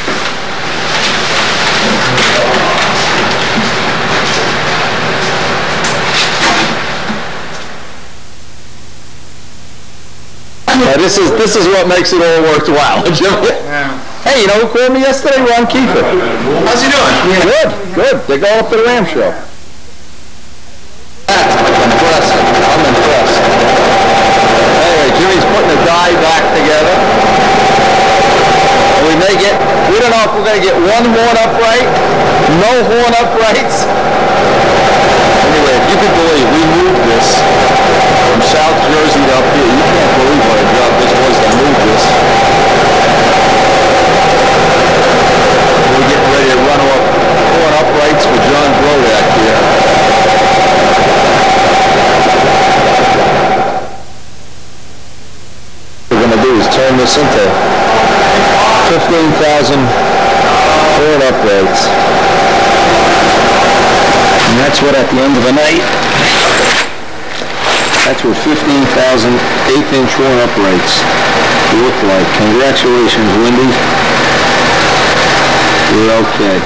Now this is this is what makes it all worthwhile. Yeah. Hey, you know who called me yesterday? Ron Kiefer. How's he doing? Good, good. They're going up to the Ram Show. That's impressive. I'm impressed. Anyway, Jimmy's putting the die back together. We may get, we don't know if we're going to get one horn upright, no horn uprights. Anyway, if you can believe, we moved this from South Jersey to up here. You can't believe what a job this was to move this. We're getting ready to run off horn uprights for John Brodak here. What we're going to do is turn this into fifteen thousand horn uprights. And that's what at the end of the night, that's what fifteen thousand eighth inch horn uprights look like. Congratulations, Wendy. You're okay.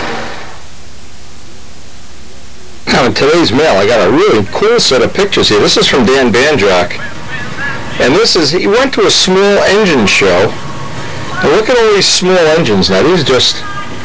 Now in today's mail, I got a really cool set of pictures here. This is from Dan Bandrock. And this is, he went to a small engine show. And look at all these small engines now. These just,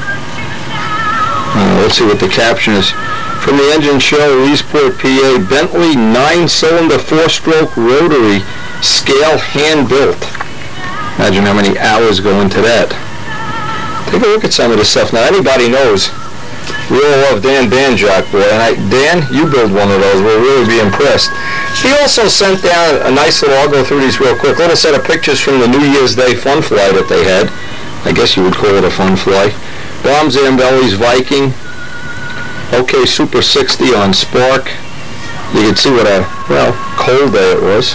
uh, let's see what the caption is. From the engine show, Leesport, P A, Bentley nine-cylinder four-stroke rotary scale hand-built. Imagine how many hours go into that. Take a look at some of this stuff. Now, anybody knows, we all love Dan Bandrock, boy. And I, Dan, you build one of those, we'll really be impressed. He also sent down a nice little, I'll go through these real quick, little set of pictures from the New Year's Day fun fly that they had. I guess you would call it a fun fly. Dom Zambelli's Viking. OK Super sixty on Spark. You can see what a, well, cold day it was.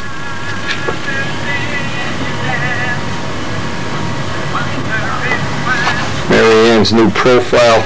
Mary Ann's new profile.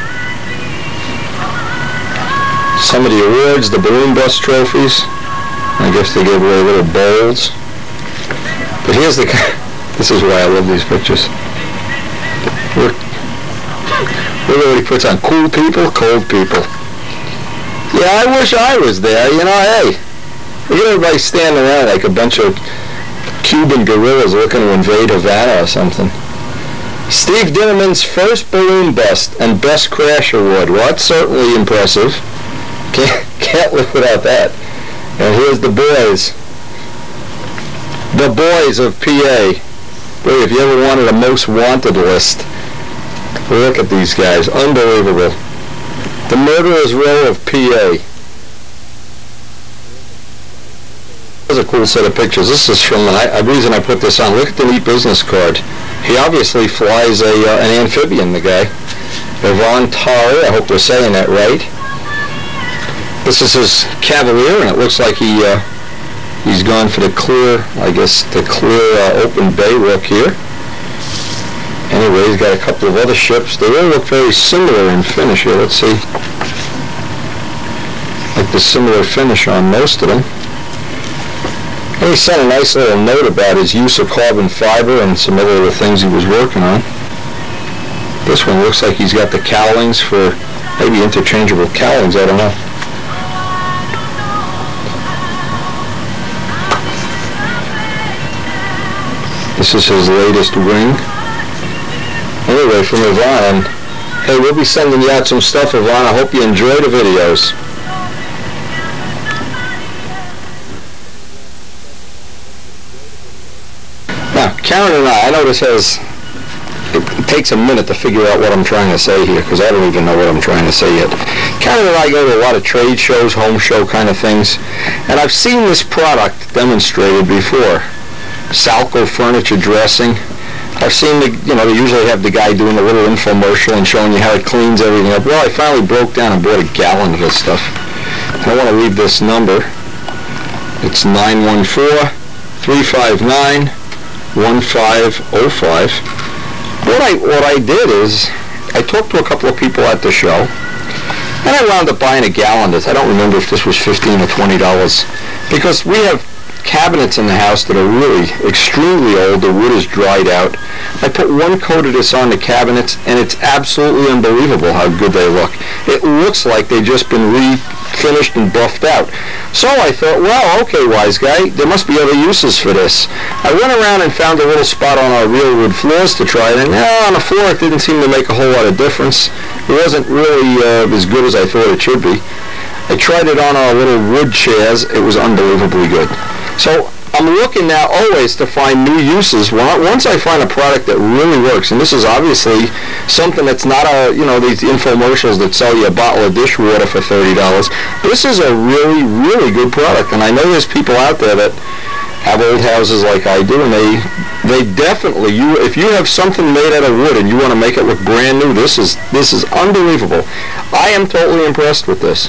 Some of the awards, the balloon bus trophies. I guess they gave away little bowls. But here's the, this is why I love these pictures. Look, look what he puts on cool people, cold people. Yeah, I wish I was there, you know, hey. Look at everybody standing around like a bunch of Cuban guerrillas looking to invade Havana or something. Steve Dinnerman's first balloon bust and best crash award. Well, that's certainly impressive. Can't, can't live without that. And here's the boys. The boys of P A. Boy, if you ever wanted a most wanted list, look at these guys. Unbelievable. The Murderer's Row of P A. This is a cool set of pictures. This is from the reason I put this on. Look at the neat business card. He obviously flies a uh, an amphibian, the guy. Yvonne Tari, I hope we're saying that right. This is his Cavalier, and it looks like he uh, he's gone for the clear, I guess, the clear uh, open bay look here. Anyway, he's got a couple of other ships. They all look very similar in finish here. Let's see. Like the similar finish on most of them. And he sent a nice little note about his use of carbon fiber and some other things he was working on. This one looks like he's got the cowlings for maybe interchangeable cowlings, I don't know. This is his latest wing. Anyway, from Yvonne, hey, we'll be sending you out some stuff, Yvonne. I hope you enjoy the videos. Now, Karen and I, I know this has, it takes a minute to figure out what I'm trying to say here, because I don't even know what I'm trying to say yet. Karen and I go to a lot of trade shows, home show kind of things, and I've seen this product demonstrated before. Salco furniture dressing. I've seen the, you know, they usually have the guy doing a little infomercial and showing you how it cleans everything up. Well, I finally broke down and bought a gallon of this stuff. And I want to leave this number. It's nine one four, three five nine, one five zero five. What I, what I did is, I talked to a couple of people at the show, and I wound up buying a gallon of this. I don't remember if this was fifteen or twenty dollars, because we have cabinets in the house that are really extremely old. The wood is dried out. I put one coat of this on the cabinets, and it's absolutely unbelievable how good they look. It looks like they've just been refinished and buffed out. So I thought, well, okay, wise guy, there must be other uses for this. I went around and found a little spot on our real wood floors to try it, and yeah, on the floor it didn't seem to make a whole lot of difference. It wasn't really uh, as good as I thought it should be. I tried it on our little wood chairs. It was unbelievably good. So I'm looking now always to find new uses. Once I find a product that really works, and this is obviously something that's not a, you know, these infomercials that sell you a bottle of dishwater for thirty dollars. This is a really, really good product, and I know there's people out there that have old houses like I do, and they they definitely, you if you have something made out of wood and you want to make it look brand new, this is this is unbelievable. I am totally impressed with this.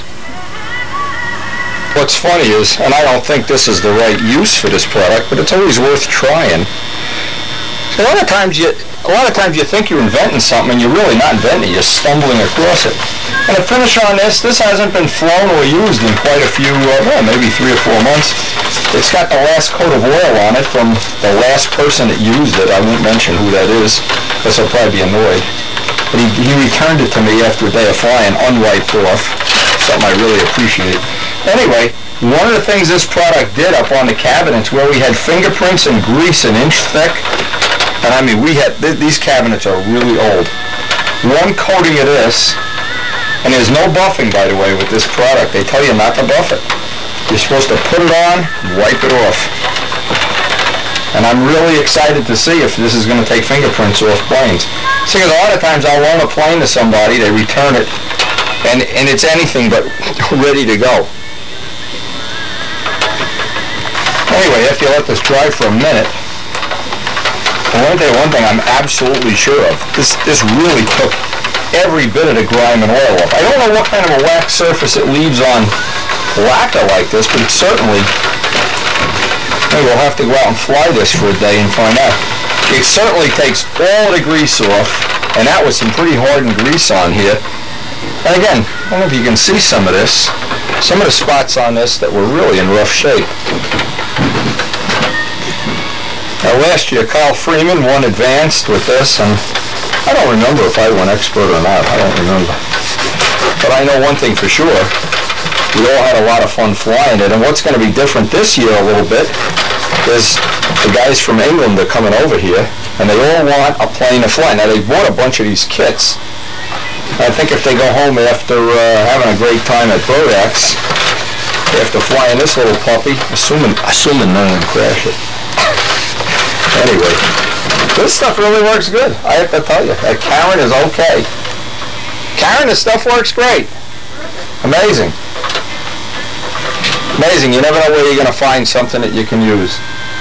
What's funny is, and I don't think this is the right use for this product, but it's always worth trying. A lot of times you, a lot of times you think you're inventing something, and you're really not inventing it. You're stumbling across it. And the finish on this, this hasn't been flown or used in quite a few, uh, well, maybe three or four months. It's got the last coat of oil on it from the last person that used it. I won't mention who that is, because he'll probably be annoyed. But he, he returned it to me after a day of flying, unwiped off. Something I really appreciate. Anyway, one of the things this product did up on the cabinets where we had fingerprints and grease an inch thick, and I mean, we had, th these cabinets are really old. One coating of this, and there's no buffing, by the way, with this product. They tell you not to buff it. You're supposed to put it on, wipe it off. And I'm really excited to see if this is going to take fingerprints off planes. See, because a lot of times I'll loan a plane to somebody, they return it, and, and it's anything but ready to go. Anyway, after you let this dry for a minute, I want to tell you one thing I'm absolutely sure of. This, this really took every bit of the grime and oil off. I don't know what kind of a wax surface it leaves on lacquer like this, but it's certainly, maybe we'll have to go out and fly this for a day and find out. It certainly takes all the grease off, and that was some pretty hardened grease on here. And again, I don't know if you can see some of this, some of the spots on this that were really in rough shape. Now last year, Carl Freeman won advanced with this, and I don't remember if I won expert or not. I don't remember. But I know one thing for sure. We all had a lot of fun flying it, and what's going to be different this year a little bit is the guys from England are coming over here, and they all want a plane to fly. Now, they bought a bunch of these kits. I think if they go home after uh, having a great time at Bodax, after flying this little puppy, assuming assuming none of them crash it. Anyway, this stuff really works good. I have to tell you, uh, Karen is okay. Karen, this stuff works great. Amazing. Amazing. You never know where you're going to find something that you can use.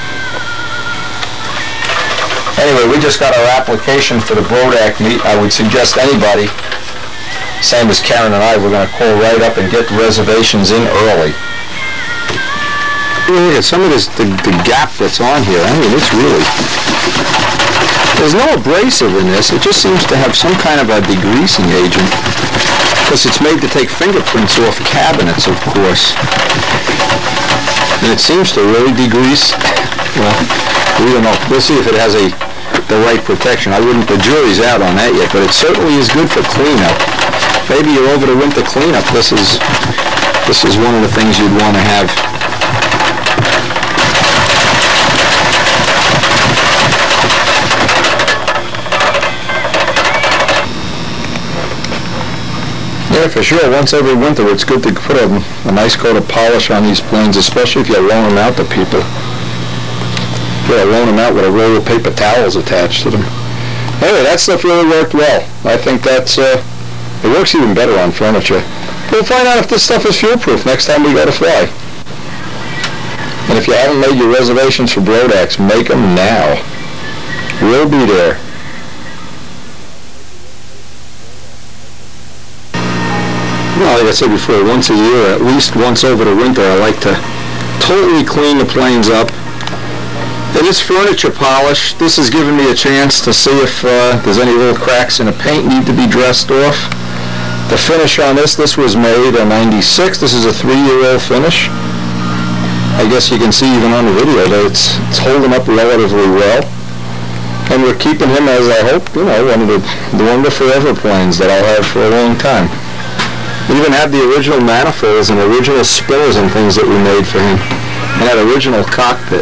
Anyway, we just got our application for the Bodax meet. I would suggest anybody, same as Karen and I, we're going to call right up and get reservations in early. Look at some of this, the, the gap that's on here. I mean, it's really... There's no abrasive in this. It just seems to have some kind of a degreasing agent. Because it's made to take fingerprints off cabinets, of course. And it seems to really degrease. Well, we don't know. We'll see if it has a the right protection. I wouldn't, the jury's out on that yet, but it certainly is good for cleanup. Maybe you're over the winter cleanup. This is, this is one of the things you'd want to have. Yeah, for sure. Once every winter, it's good to put a, a nice coat of polish on these planes, especially if you loan them out to people. Yeah, loan them out with a roll of paper towels attached to them. Anyway, that stuff really worked well. I think that's, uh, it works even better on furniture. We'll find out if this stuff is fuel-proof next time we go to fly. And if you haven't made your reservations for Bodax, make them now. We'll be there. Well, like I said before, once a year, at least once over the winter, I like to totally clean the planes up. It is furniture polish. This has given me a chance to see if uh, there's any little cracks in the paint need to be dressed off. The finish on this, this was made in ninety-six. This is a three-year-old finish. I guess you can see even on the video that it's, it's holding up relatively well. And we're keeping him, as I hope, you know, one of the, the one of the forever planes that I'll have for a long time. We even have the original manifolds and original spillers and things that we made for him. And that original cockpit.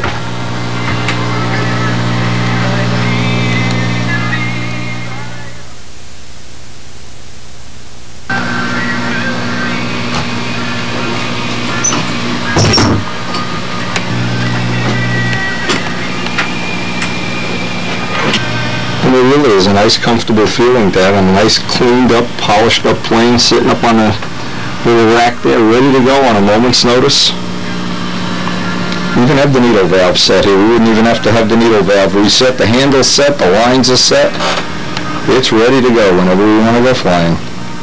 And it really is a nice, comfortable feeling to have a nice, cleaned up, polished up plane sitting up on a little rack there, ready to go on a moment's notice. We even have the needle valve set here. We wouldn't even have to have the needle valve reset. The handle's set, the lines are set. It's ready to go whenever we want to go flying.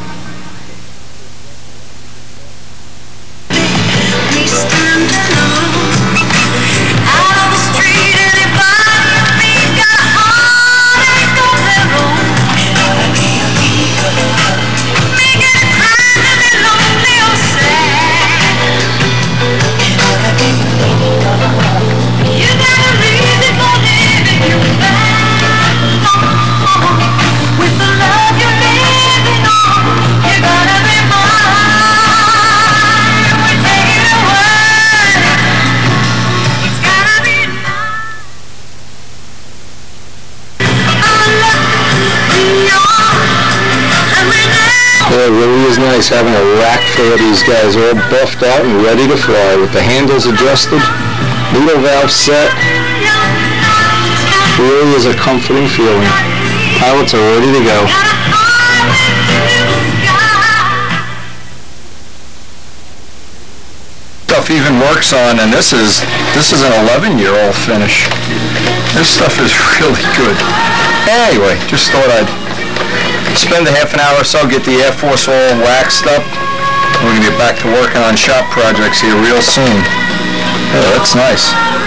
Yeah, it really is nice having a rack full of these guys all buffed out and ready to fly with the handles adjusted, needle valve set. It really is a comforting feeling. Pilots are ready to go. Stuff even works on, and this is this is an eleven-year-old finish. This stuff is really good. Anyway, just thought I'd spend a half an hour or so, get the Air Force all waxed up. We're going to get back to working on shop projects here real soon. Yeah, that's nice.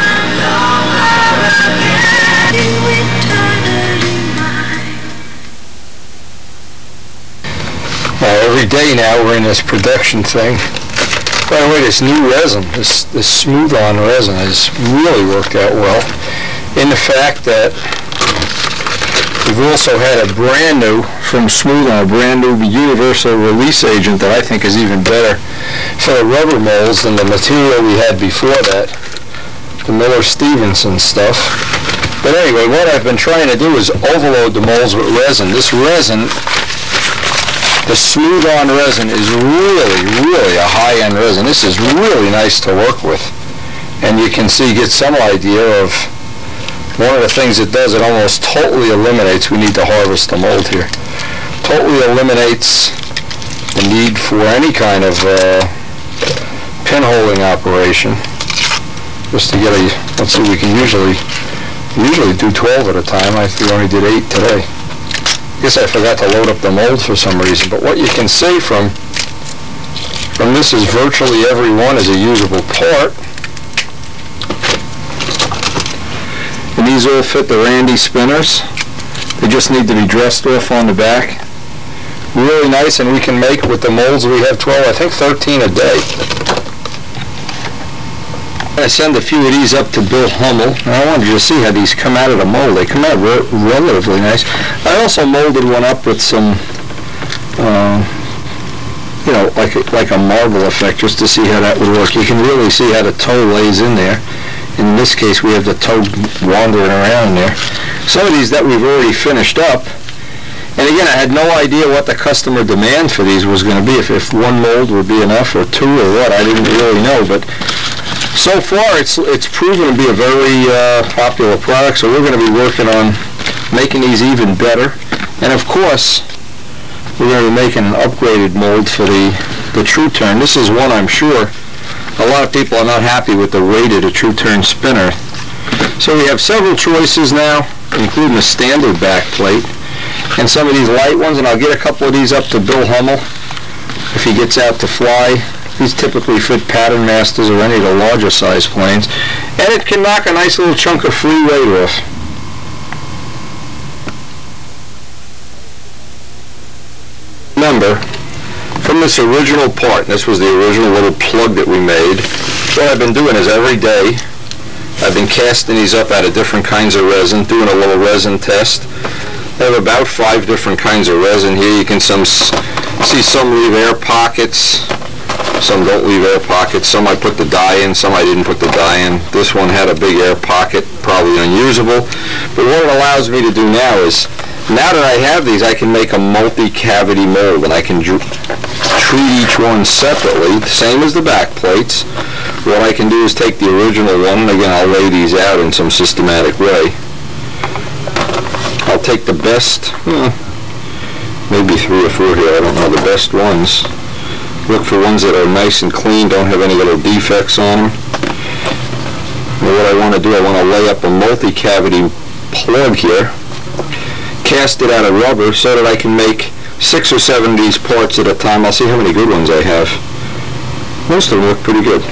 Well, every day now we're in this production thing. By the way, this new resin, this, this smooth-on resin has really worked out well in the fact that we've also had a brand new, from Smooth-On, a brand new universal release agent that I think is even better for the rubber molds than the material we had before that, the Miller Stevenson stuff. But anyway, what I've been trying to do is overload the molds with resin. This resin, the smooth-on resin, is really, really a high-end resin. This is really nice to work with. And you can see, get some idea of one of the things it does. It almost totally eliminates, we need to harvest the mold here, totally eliminates the need for any kind of uh, pinholing operation. Just to get a, let's see, we can usually usually do twelve at a time. I think we only did eight today. I guess I forgot to load up the mold for some reason. But what you can see from from this is virtually every one is a usable part. And these all fit the Randy spinners. They just need to be dressed off on the back. Really nice, and we can make with the molds we have twelve, I think thirteen a day. I send a few of these up to Bill Hummel, and I wanted you to see how these come out of the mold. They come out re relatively nice. I also molded one up with some, uh, you know, like a, like a marble effect, just to see how that would work. You can really see how the toe lays in there. In this case, we have the toe wandering around there. Some of these that we've already finished up. And again, I had no idea what the customer demand for these was going to be, if, if one mold would be enough, or two, or what. I didn't really know, but so far it's it's proven to be a very uh, popular product, so we're going to be working on making these even better. And of course, we're going to be making an upgraded mold for the, the True Turn. This is one I'm sure a lot of people are not happy with the weight of the True Turn spinner. So we have several choices now, including a standard back plate, and some of these light ones, and I'll get a couple of these up to Bill Hummel if he gets out to fly. These typically fit Pattern Masters or any of the larger size planes, and it can knock a nice little chunk of free weight off. Remember, from this original part, this was the original little plug that we made, what I've been doing is every day I've been casting these up out of different kinds of resin, doing a little resin test. I have about five different kinds of resin here. You can some see some leave air pockets, some don't leave air pockets, some I put the dye in, some I didn't put the dye in. This one had a big air pocket, probably unusable. But what it allows me to do now is, now that I have these, I can make a multi-cavity mold, and I can treat each one separately, same as the back plates. What I can do is take the original one, and again I'll lay these out in some systematic way. I'll take the best, hmm, maybe three or four here, I don't know, the best ones. Look for ones that are nice and clean, don't have any little defects on them. And what I want to do, I want to lay up a multi-cavity plug here, cast it out of rubber so that I can make six or seven of these parts at a time. I'll see how many good ones I have. Most of them look pretty good.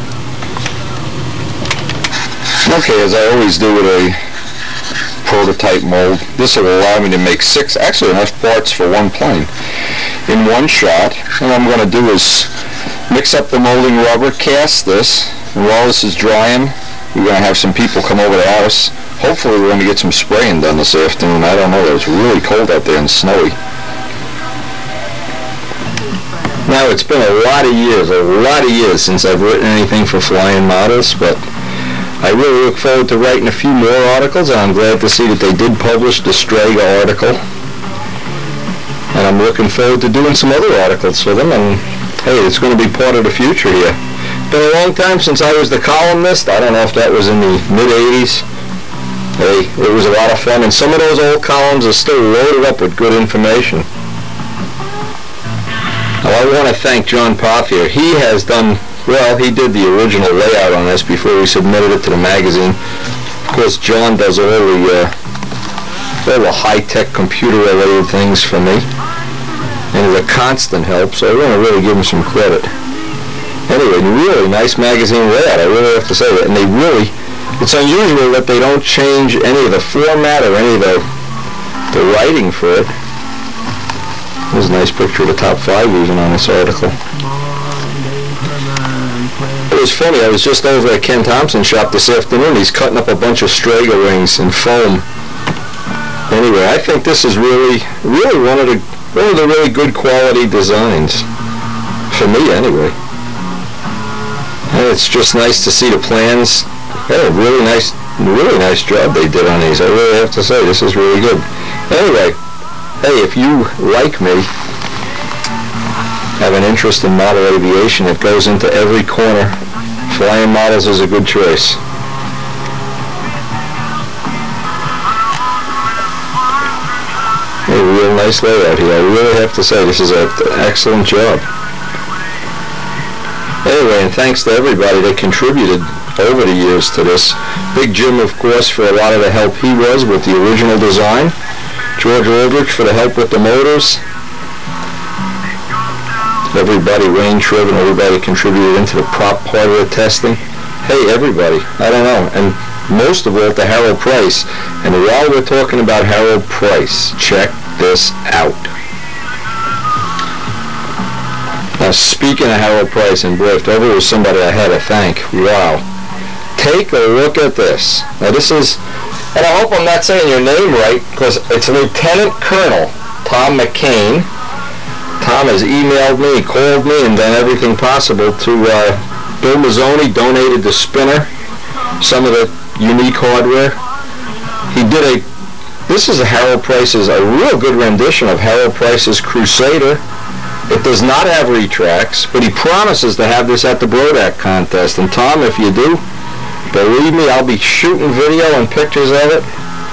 Okay, as I always do with a prototype mold, this will allow me to make six, actually enough parts for one plane in one shot. And what I'm going to do is mix up the molding rubber, cast this, and while this is drying, we're going to have some people come over to the house. Hopefully we're going to get some spraying done this afternoon. I don't know, it's really cold out there and snowy. Now, it's been a lot of years, a lot of years since I've written anything for flying models, but I really look forward to writing a few more articles, and I'm glad to see that they did publish the Strega article. And I'm looking forward to doing some other articles for them, and hey, it's going to be part of the future here. Been a long time since I was the columnist. I don't know if that was in the mid eighties. Hey, it was a lot of fun, and some of those old columns are still loaded up with good information. Now, I want to thank John Pothier. He has done, well, he did the original layout on this before we submitted it to the magazine. Of course, John does all the, uh, all the high-tech computer-related things for me, and is a constant help, so I want to really give him some credit. Anyway, really nice magazine layout, I really have to say that, and they really, it's unusual that they don't change any of the format or any of the, the writing for it. There's a nice picture of the top five even on this article. It was funny, I was just over at Ken Thompson's shop this afternoon. He's cutting up a bunch of Strega rings in foam. Anyway, I think this is really, really one of the, one of the really good quality designs. For me, anyway. And it's just nice to see the plans. They have really nice really nice job they did on these. I really have to say, this is really good. Anyway, hey, if you, like me, have an interest in model aviation, it goes into every corner. Flying models is a good choice. A real nice layout here. I really have to say, this is an excellent job. Anyway, and thanks to everybody that contributed over the years to this. Big Jim, of course, for a lot of the help he was with the original design. George Aldrich for the help with the motors. Everybody, Wayne Tribb and everybody contributed into the prop part of the testing. Hey, everybody, I don't know. And most of all to Harold Price. And while we're talking about Harold Price, check this out. Now, speaking of Harold Price, and boy, if ever was somebody I had to thank, wow. Take a look at this. Now, this is, and I hope I'm not saying your name right, because it's Lieutenant Colonel Tom McCain. Tom has emailed me, called me, and done everything possible to, uh, Bill Mazzoni donated the spinner, some of the unique hardware. He did a, this is a Harold Price's, a real good rendition of Harold Price's Crusader. It does not have retracts, but he promises to have this at the Brodack contest. And Tom, if you do, believe me, I'll be shooting video and pictures of it.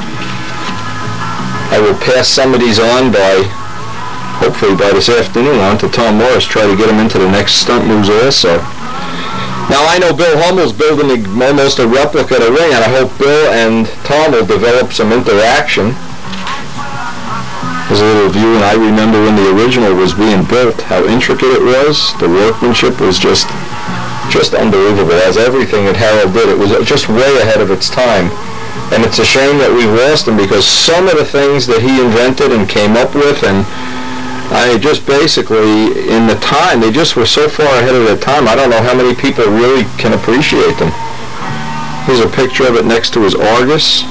I will pass some of these on by, hopefully by this afternoon, on to Tom Morris, try to get him into the next stunt moves also. Now, I know Bill Hummel's building a, almost a replica of the ring, and I hope Bill and Tom will develop some interaction. There's a little view, and I remember when the original was being built, how intricate it was. The workmanship was just just unbelievable, as everything that Harold did. It was just way ahead of its time. And it's a shame that we lost him, because some of the things that he invented and came up with, and I just basically, in the time, they just were so far ahead of their time, I don't know how many people really can appreciate them. Here's a picture of it next to his Argus.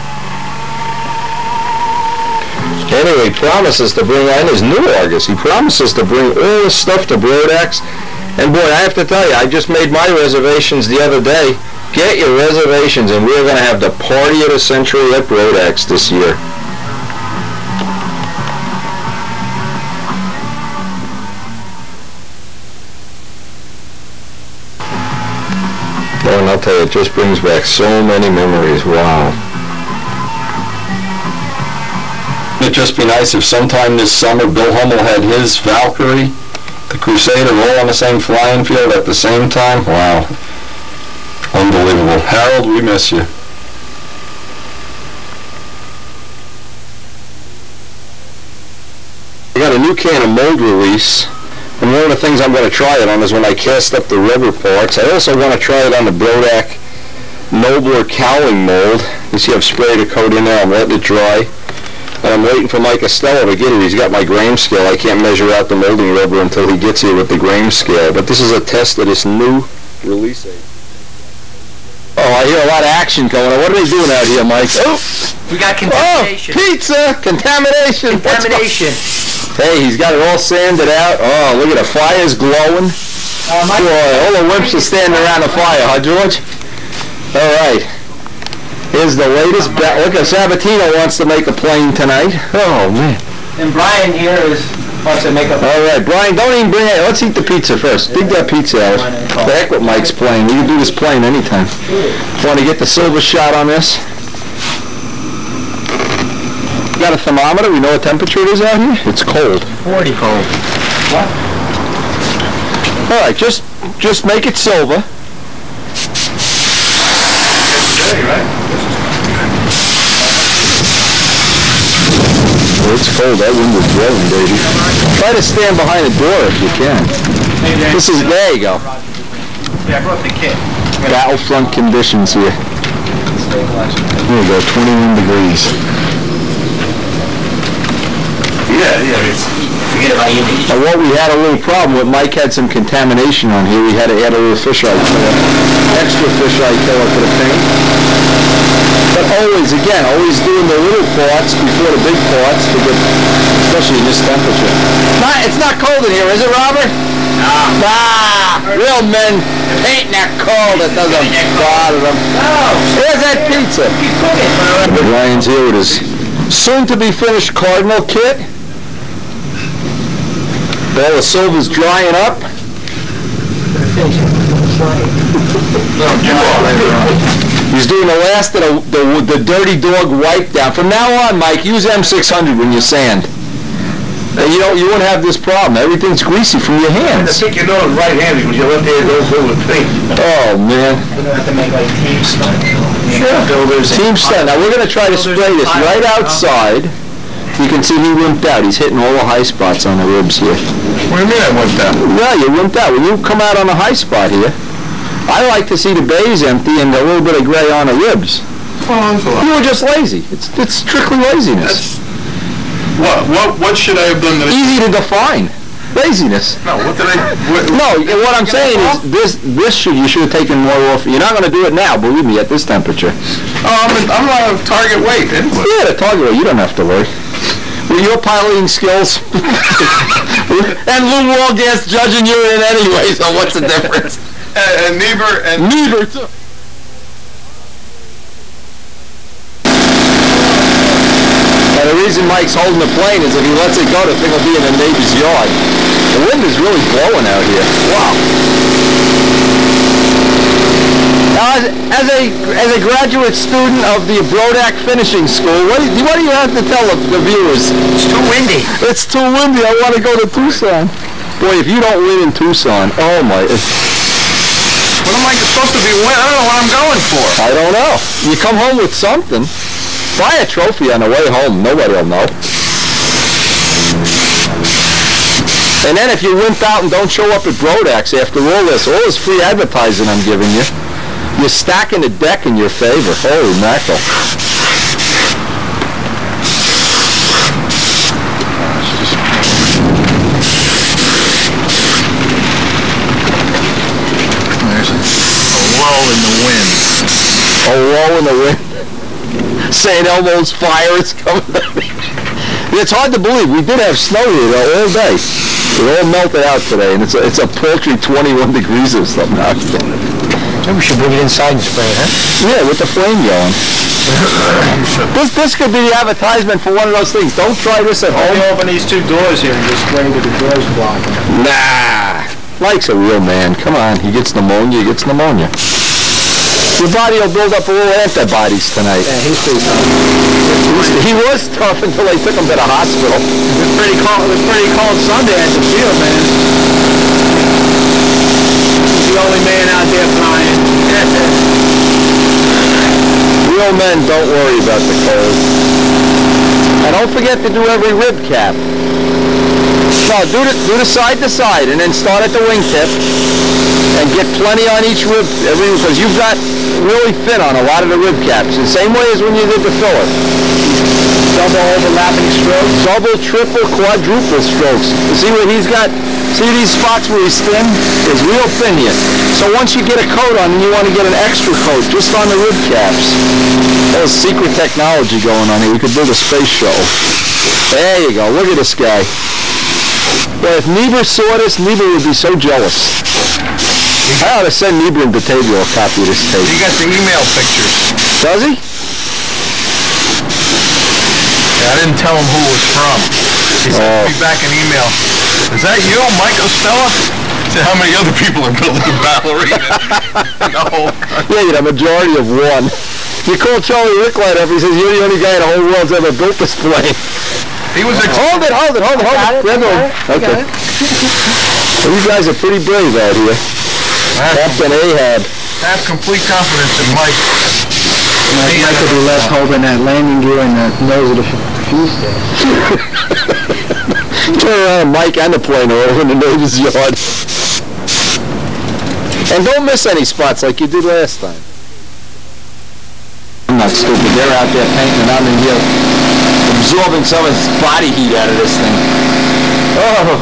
Anyway, he promises to bring on his new Argus. He promises to bring all this stuff to Brodax. And boy, I have to tell you, I just made my reservations the other day. Get your reservations, and we're going to have the party of the century at Brodax this year. Oh, and I'll tell you, it just brings back so many memories. Wow. It'd just be nice if sometime this summer Bill Hummel had his Valkyrie, the Crusader, all on the same flying field at the same time. Wow. Unbelievable. Harold, we miss you. I got a new can of mold release, and one of the things I'm going to try it on is when I cast up the rubber parts. I also want to try it on the Brodack Nobler cowling mold. You see I've sprayed a coat in there. I'm letting it dry. And I'm waiting for Mike Costello to get it. He's got my grain scale. I can't measure out the molding rubber until he gets here with the grain scale. But this is a test of this new release. Oh, I hear a lot of action going on. What are they doing out here, Mike? Oh, we got contamination. Oh, pizza! Contamination! Contamination. Hey, he's got it all sanded out. Oh, look at the fire's glowing. Uh, Boy, all the wimps are standing around the fire, huh, George? All right. Here's the latest. Look, Sabatino wants to make a plane tonight. Oh, man. And Brian here is wants to make a plane. All right, Brian, don't even bring it. Let's eat the pizza first. Dig that pizza out. The heck with Mike's plane. We can do this plane anytime. Want to get the silver shot on this? Got a thermometer? We know what temperature it is out here? It's cold. forty cold. What? All right, just just make it silver. It's cold. That wind is blowing, baby. Try to stand behind the door if you can. This is, there you go. Yeah, I brought the kit. Battlefront conditions here. There you go, twenty-one degrees. Yeah, yeah, it's, forget about you. Now, what we had a little problem with, Mike had some contamination on here. We had to add a little fisheye killer, extra fisheye killer for the paint. But always, again, always doing the little parts before the big parts, to get, especially in this temperature. Not, it's not cold in here, is it, Robert? No, Nah, real men painting that coal that doesn't bother them. Here's that pizza. Ryan's here with his soon-to-be finished Cardinal kit. All the silver's drying up. He's doing the last of the, the, the dirty dog wipe down. From now on, Mike, use M six hundred when you sand. And you don't, you won't have this problem. Everything's greasy from your hands. I think you know it's right-handed when you left hand goes over the thing. Oh, man. We're going to have to make like team stunt. Sure. Team stunt. Now, we're going to try to spray this right outside. You can see he wimped out. He's hitting all the high spots on the ribs here. What do you mean I wimped out? Yeah, you wimped out. When you come out on the high spot here, I like to see the bays empty and a little bit of gray on the ribs. Oh, you were just lazy. It's it's strictly laziness. That's, what what what should I have done? That Easy to define. Laziness. No, what did I? What, no, what I'm saying is this this should you should have taken more off. You're not going to do it now, believe me, at this temperature. Oh, I'm a, I'm a target weight. Anyway. Yeah, the target weight. You don't have to worry. With your piloting skills and Lou Walgas judging you in anyway, so what's the difference? and, and Niebuhr and Niebuhr too. And the reason Mike's holding the plane is if he lets it go, the thing will be in the neighbor's yard. The wind is really blowing out here. Wow. Now, as, as a as a graduate student of the Brodak Finishing School, what do, you, what do you have to tell the, the viewers? It's too windy. It's too windy. I want to go to Tucson. Boy, if you don't win in Tucson, oh my. What am I supposed to be winning? I don't know what I'm going for. I don't know. You come home with something. Buy a trophy on the way home. Nobody will know. And then if you wimp out and don't show up at Brodak's after all this, all this free advertising I'm giving you, you're stacking the deck in your favor. Holy mackerel. There's a lull in the wind. A lull in the wind. Saint Elmo's fire is coming. It's hard to believe. We did have snow here though, all day. It all melted out today, and it's a, it's a paltry twenty-one degrees or something out there. Maybe we should bring it inside and spray it, huh? Yeah, with the flame going. this this could be the advertisement for one of those things. Don't try this at home. Let me open these two doors here and just spray with the doors blocking. Nah. Mike's a real man. Come on. He gets pneumonia. He gets pneumonia. Your body will build up a little antibodies tonight. Yeah, he's pretty tough. He was tough until they took him to the hospital. It was pretty cold. It was pretty cold Sunday at the field, man. He's the only man out there flying. Real men don't worry about the cold. And don't forget to do every rib cap. No, do the, do the side to side and then start at the wingtip and get plenty on each rib, every because you've got really thin on a lot of the rib caps. The same way as when you did the filler. Double overlapping strokes. Double, triple, quadruple strokes. You see where he's got, see these spots where he's thin? It's real thin here. So once you get a coat on and you want to get an extra coat just on the rib caps, there's secret technology going on here. We could build a space shuttle. There you go. Look at this guy. Well, if Niebuhr saw this, Niebuhr would be so jealous. I ought to send Niebuhr and Batavia a copy of this tape. He got the email pictures. Does he? Yeah, I didn't tell him who it was from. He sent Oh. me back an email. Is that you, Mike Ostella? I said, how many other people are building a ballerina? No. Yeah, you're the majority of one. You call Charlie Ricklight up, he says, you're the only guy in the whole world that's ever built this plane. He was ex- Hold it, hold it, hold it, hold it. Grab it. Okay. Well, you guys are pretty brave out here. Captain Ahab. I have complete confidence in Mike. I'd like to be left holding that landing gear and the nose of the fuselage. Turn around, Mike and the plane are over in the Navy's yard. And don't miss any spots like you did last time. I'm not stupid. They're out there painting and I'm in here absorbing some of this body heat out of this thing. Oh.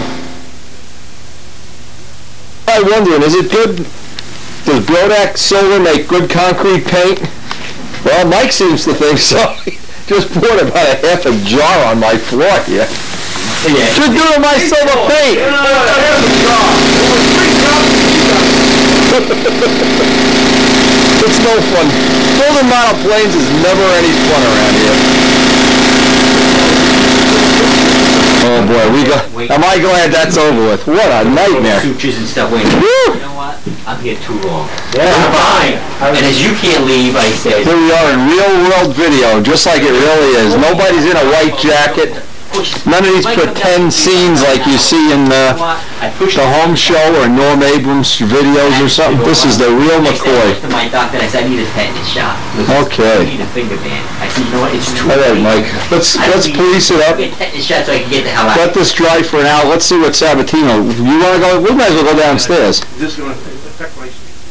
I'm wondering, is it good? Does Brodak Silver make good concrete paint? Well, Mike seems to think so. He just poured about a half a jar on my floor here. Yeah. Just doing my silver paint. It's no fun. Building model planes is never any fun around here. Oh boy, we go. Am I glad that's over with? What a nightmare. Sutures and stuff. Wait, Woo! you know what? I'm here too long. Yeah. I'm fine. And as you can't leave, I said. Here we are in real world video, just like it really is. Nobody's in a white jacket. None of these pretend scenes like you see in uh, the Home Show or Norm Abrams videos or something. This is the real McCoy. I said to my doctor, I said, I need a tetanus shot. Okay. I need a finger band. I said, you know what, it's too All right, late. Mike. Let's let's police it up. Get a tetanus shot so I can get the hell out. Let this dry for an hour. Let's see what Sabatino. You want to go? We might as well go downstairs. This is going to affect my...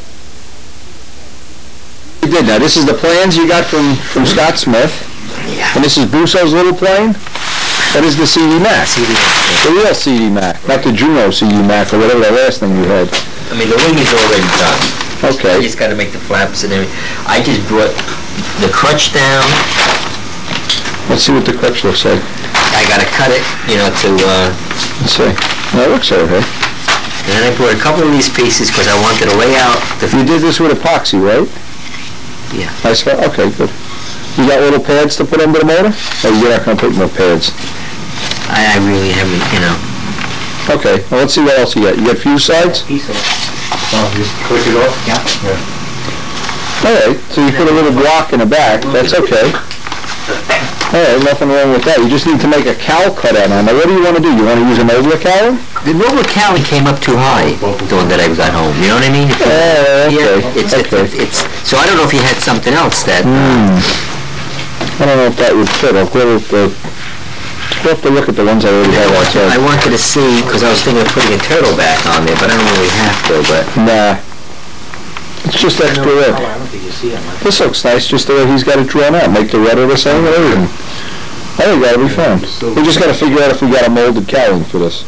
You did that. This is the plans you got from from Scott Smith, and this is Busso's little plane. That is the C D Mac. C D Mac. The real C D Mac, not the Juno C D Mac or whatever the last thing you had. I mean, the wing is already done. I Okay. just got to make the flaps and everything. I just brought the crutch down. Let's see what the crutch looks like. I got to cut it, you know, to, uh, Let's see. That looks okay. and then I brought a couple of these pieces because I wanted to lay out the... You did this with epoxy, right? Yeah. Nice. Okay, good. You got little pads to put under the motor? Or you're not going to put no pads? I, I really haven't, you know... Okay, well, let's see what else you got. You got fuse sides? Piece of... Oh, just click it off? Yeah. All right, so you put a little block in the back. That's okay. All right, nothing wrong with that. You just need to make a cowl cutout on it. What do you want to do? You want to use an over cowl? The rubber cowling came up too high the one that I got home. You know what I mean? It- Oh, okay. Yeah, it's, Okay. it's, it's, so I don't know if you had something else that... Hmm. I don't know if that would fit. I'll go with the... We'll have to look at the ones I already have I outside. wanted to see, because I was thinking of putting a turtle back on there, but I don't really have to, but... Nah. It's just extra red. I don't think you see it. This looks nice, just the way he's got it drawn out. Make the rudder the same and everything. I think that'll be fun. We just got to figure out if we got a molded cowling for this.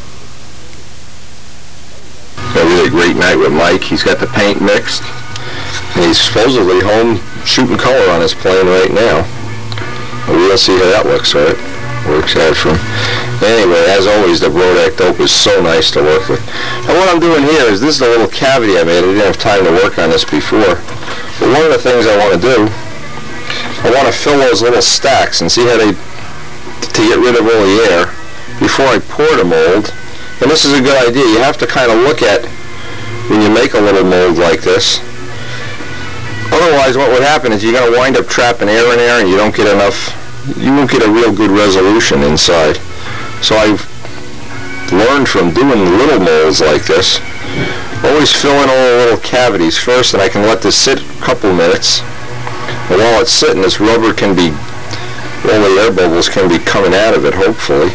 A really great night with Mike. He's got the paint mixed, and he's supposedly home shooting color on his plane right now. We'll see how that looks, right? Works out for him. Anyway, as always, the Brodak dope is so nice to work with. And what I'm doing here is, this is a little cavity I made. I didn't have time to work on this before. But one of the things I want to do, I want to fill those little stacks and see how they, to get rid of all the air before I pour the mold. And this is a good idea. You have to kind of look at, when you make a little mold like this. Otherwise, what would happen is you're going to wind up trapping air in there and you don't get enough, you won't get a real good resolution inside. So I've learned from doing little molds like this, always fill in all the little cavities first, and I can let this sit a couple minutes. And while it's sitting, this rubber can be, all the air bubbles can be coming out of it, hopefully.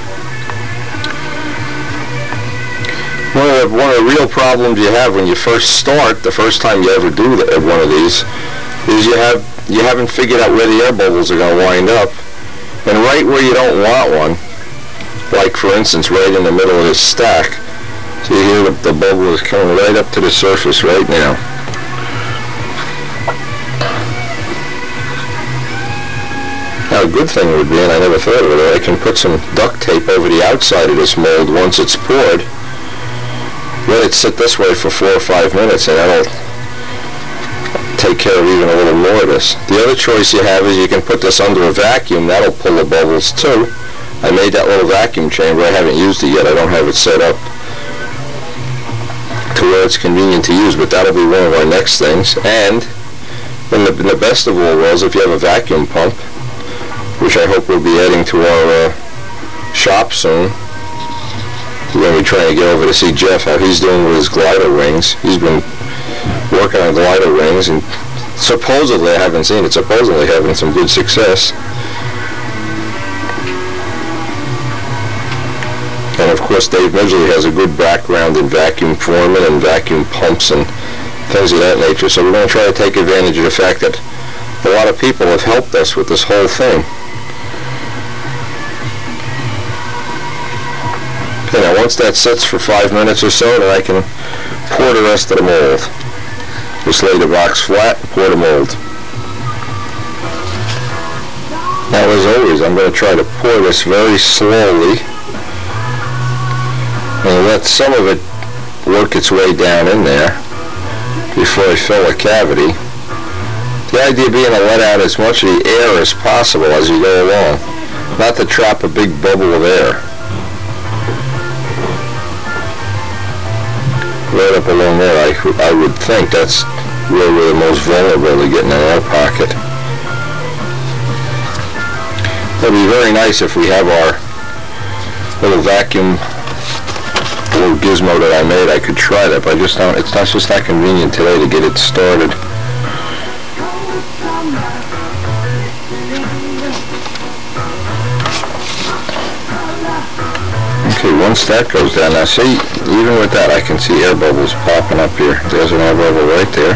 One of, the, one of the real problems you have when you first start, the first time you ever do the, one of these, is you have you haven't figured out where the air bubbles are going to wind up. And right where you don't want one, like for instance right in the middle of this stack, so you hear the, the bubble is coming right up to the surface right now. Now a good thing would be, and I never thought of it, I can put some duct tape over the outside of this mold once it's poured. Let it sit this way for four or five minutes, and that'll take care of even a little more of this. The other choice you have is you can put this under a vacuum. That'll pull the bubbles too. I made that little vacuum chamber. I haven't used it yet. I don't have it set up to where it's convenient to use, but that'll be one of our next things. And in the, in the best of all worlds, if you have a vacuum pump, which I hope we'll be adding to our uh, shop soon, we're going to be trying to get over to see Jeff, how he's doing with his glider wings. He's been working on glider wings, and supposedly, I haven't seen it, supposedly having some good success. And of course, Dave Midgley has a good background in vacuum forming and vacuum pumps and things of that nature. So we're going to try to take advantage of the fact that a lot of people have helped us with this whole thing. Okay, now once that sits for five minutes or so, then I can pour the rest of the mold. Just lay the box flat and pour the mold. Now as always, I'm going to try to pour this very slowly and let some of it work its way down in there. before I fill a cavity. The idea being to let out as much of the air as possible as you go along, not to trap a big bubble of air. Right up along there, I, I would think that's where we're the most vulnerable to getting an air pocket. It would be very nice if we have our little vacuum, little gizmo that I made. I could try that, but I just don't, it's not just that convenient today to get it started. Okay, once that goes down, now see, even with that I can see air bubbles popping up here. There's an air bubble right there.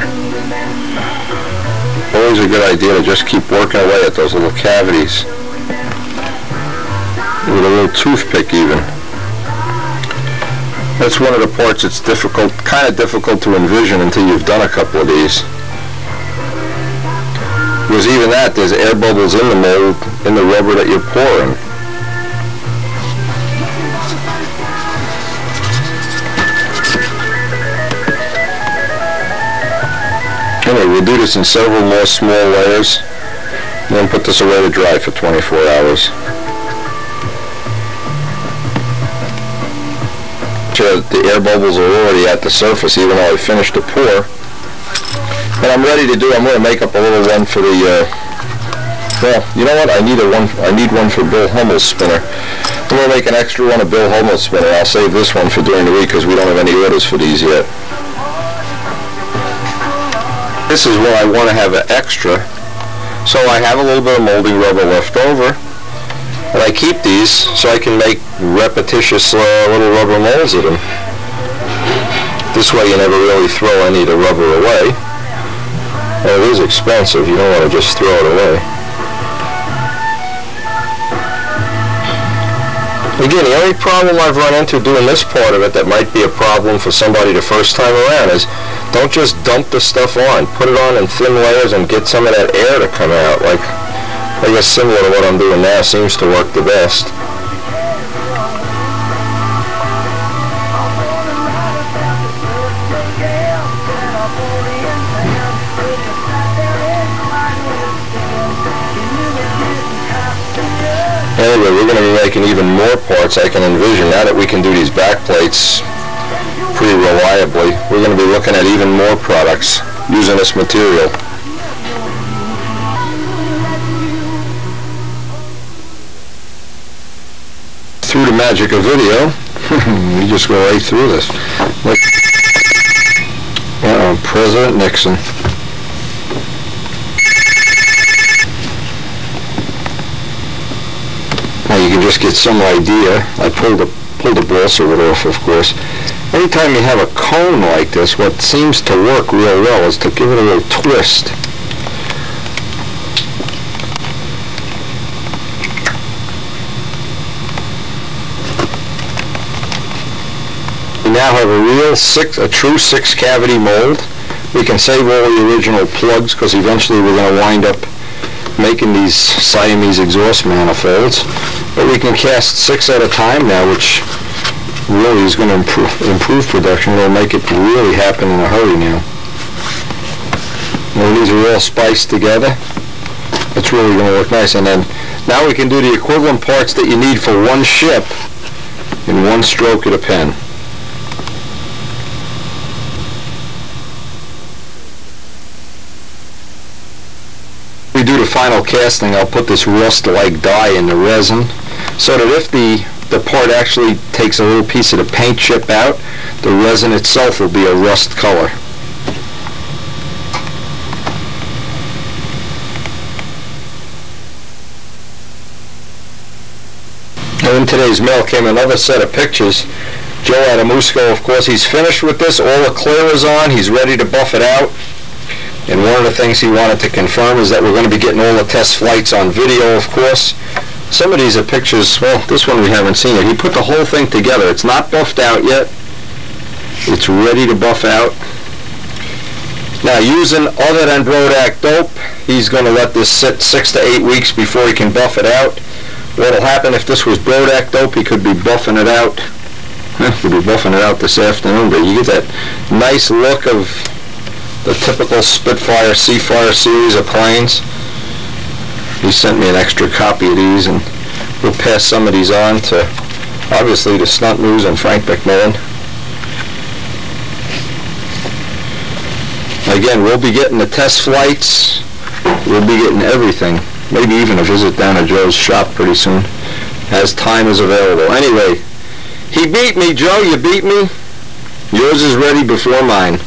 Always a good idea to just keep working away at those little cavities with a little toothpick even. That's one of the parts that's difficult, kind of difficult to envision until you've done a couple of these. Because even that, there's air bubbles in the mold, in the rubber that you're pouring. Anyway, we'll do this in several more small layers, and then put this away to dry for twenty-four hours. The air bubbles are already at the surface, even though I finished the pour. And I'm ready to do, I'm going to make up a little one for the, uh, well, you know what, I need a one, I need one for Bill Hummel's spinner. I'm going to make an extra one of Bill Hummel's spinner. I'll save this one for during the week because we don't have any orders for these yet. This is where I want to have an extra, so I have a little bit of molding rubber left over. And I keep these so I can make repetitious uh, little rubber molds of them. This way you never really throw any of the rubber away. And it is expensive, you don't want to just throw it away. Again, the only problem I've run into doing this part of it that might be a problem for somebody the first time around is don't just dump the stuff on. Put it on in thin layers and get some of that air to come out. Like, I guess similar to what I'm doing now seems to work the best. Anyway, we're going to be making even more parts I can envision. Now that we can do these back plates pretty reliably, we're going to be looking at even more products using this material. Through the magic of video, we just go right through this. Uh-oh, President Nixon. Now you can just get some idea. I pulled the pulled the balsa wood off, of course. Anytime you have a cone like this, what seems to work real well is to give it a little twist. We now have a real six, a true six cavity mold. We can save all the original plugs because eventually we're going to wind up making these Siamese exhaust manifolds. But we can cast six at a time now, which really is going to improve, improve production. It'll make it really happen in a hurry now. When these are all spiced together, it's really going to look nice. And then now we can do the equivalent parts that you need for one ship in one stroke of the pen. We do the final casting, I'll put this rust-like dye in the resin so that if the, the part actually takes a little piece of the paint chip out, the resin itself will be a rust color. And in today's mail came another set of pictures. Joe Adamusco, of course, he's finished with this. All the clear is on. He's ready to buff it out. And one of the things he wanted to confirm is that we're going to be getting all the test flights on video, of course. Some of these are pictures, well, this one we haven't seen yet. He put the whole thing together. It's not buffed out yet. It's ready to buff out. Now, using other than Brodak dope, he's going to let this sit six to eight weeks before he can buff it out. What will happen if this was Brodak dope, he could be buffing it out. He could be buffing it out this afternoon, but you get that nice look of the typical Spitfire Seafire series of planes. He sent me an extra copy of these, and we'll pass some of these on to, obviously, to Stunt News and Frank McMillan. Again, we'll be getting the test flights. We'll be getting everything. Maybe even a visit down to Joe's shop pretty soon, as time is available. Anyway, he beat me, Joe. You beat me. Yours is ready before mine.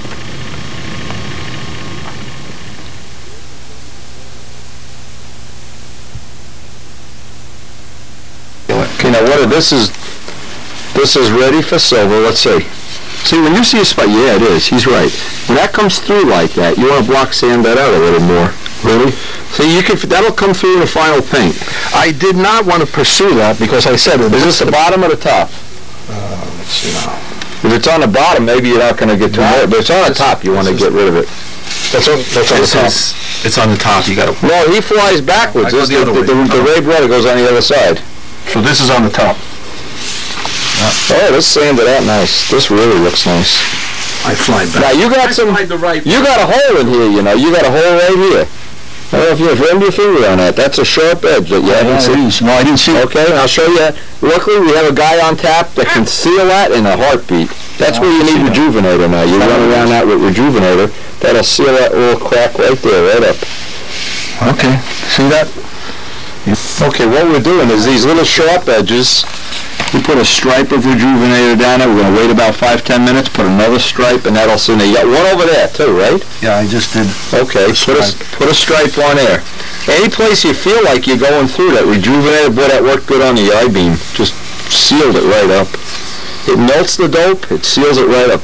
Okay, now what? This is this is ready for silver. Let's see. See, when you see a spot, yeah, it is. He's right. When that comes through like that, you want to block sand that out a little more. Really? See, you can. That'll come through in the final paint. I did not want to pursue that because I said, is this the bottom or the top? Uh, let's see now. If it's on the bottom, maybe you're not going to get too much. But it's on the top, you want to get rid of it. That's on, that's on the top. It's on the top. You got to. No, he flies backwards. I go the the, other the, way. the, the ray brother goes on the other side. So this is on the top. Oh, this sanded out nice. This really looks nice. I fly back. Now you got some. The right. You got a hole in here. You know, you got a hole right here. I don't know if you have run your finger on that. That's a sharp edge that you haven't seen. No, I didn't see it. Okay, I'll show you that. Luckily, we have a guy on tap that can seal that in a heartbeat. That's where you need Rejuvenator now. You run around that with Rejuvenator. That'll seal that little crack right there, right up. Okay. See that? Okay, what we're doing is these little sharp edges, we put a stripe of Rejuvenator down there. We're going to wait about five, ten minutes, put another stripe, and that'll seal it. You got one over there, too, right? Yeah, I just did. Okay, put a, put a stripe on there. Any place you feel like you're going through that Rejuvenator, boy, that worked good on the I-beam. Just sealed it right up. It melts the dope, it seals it right up.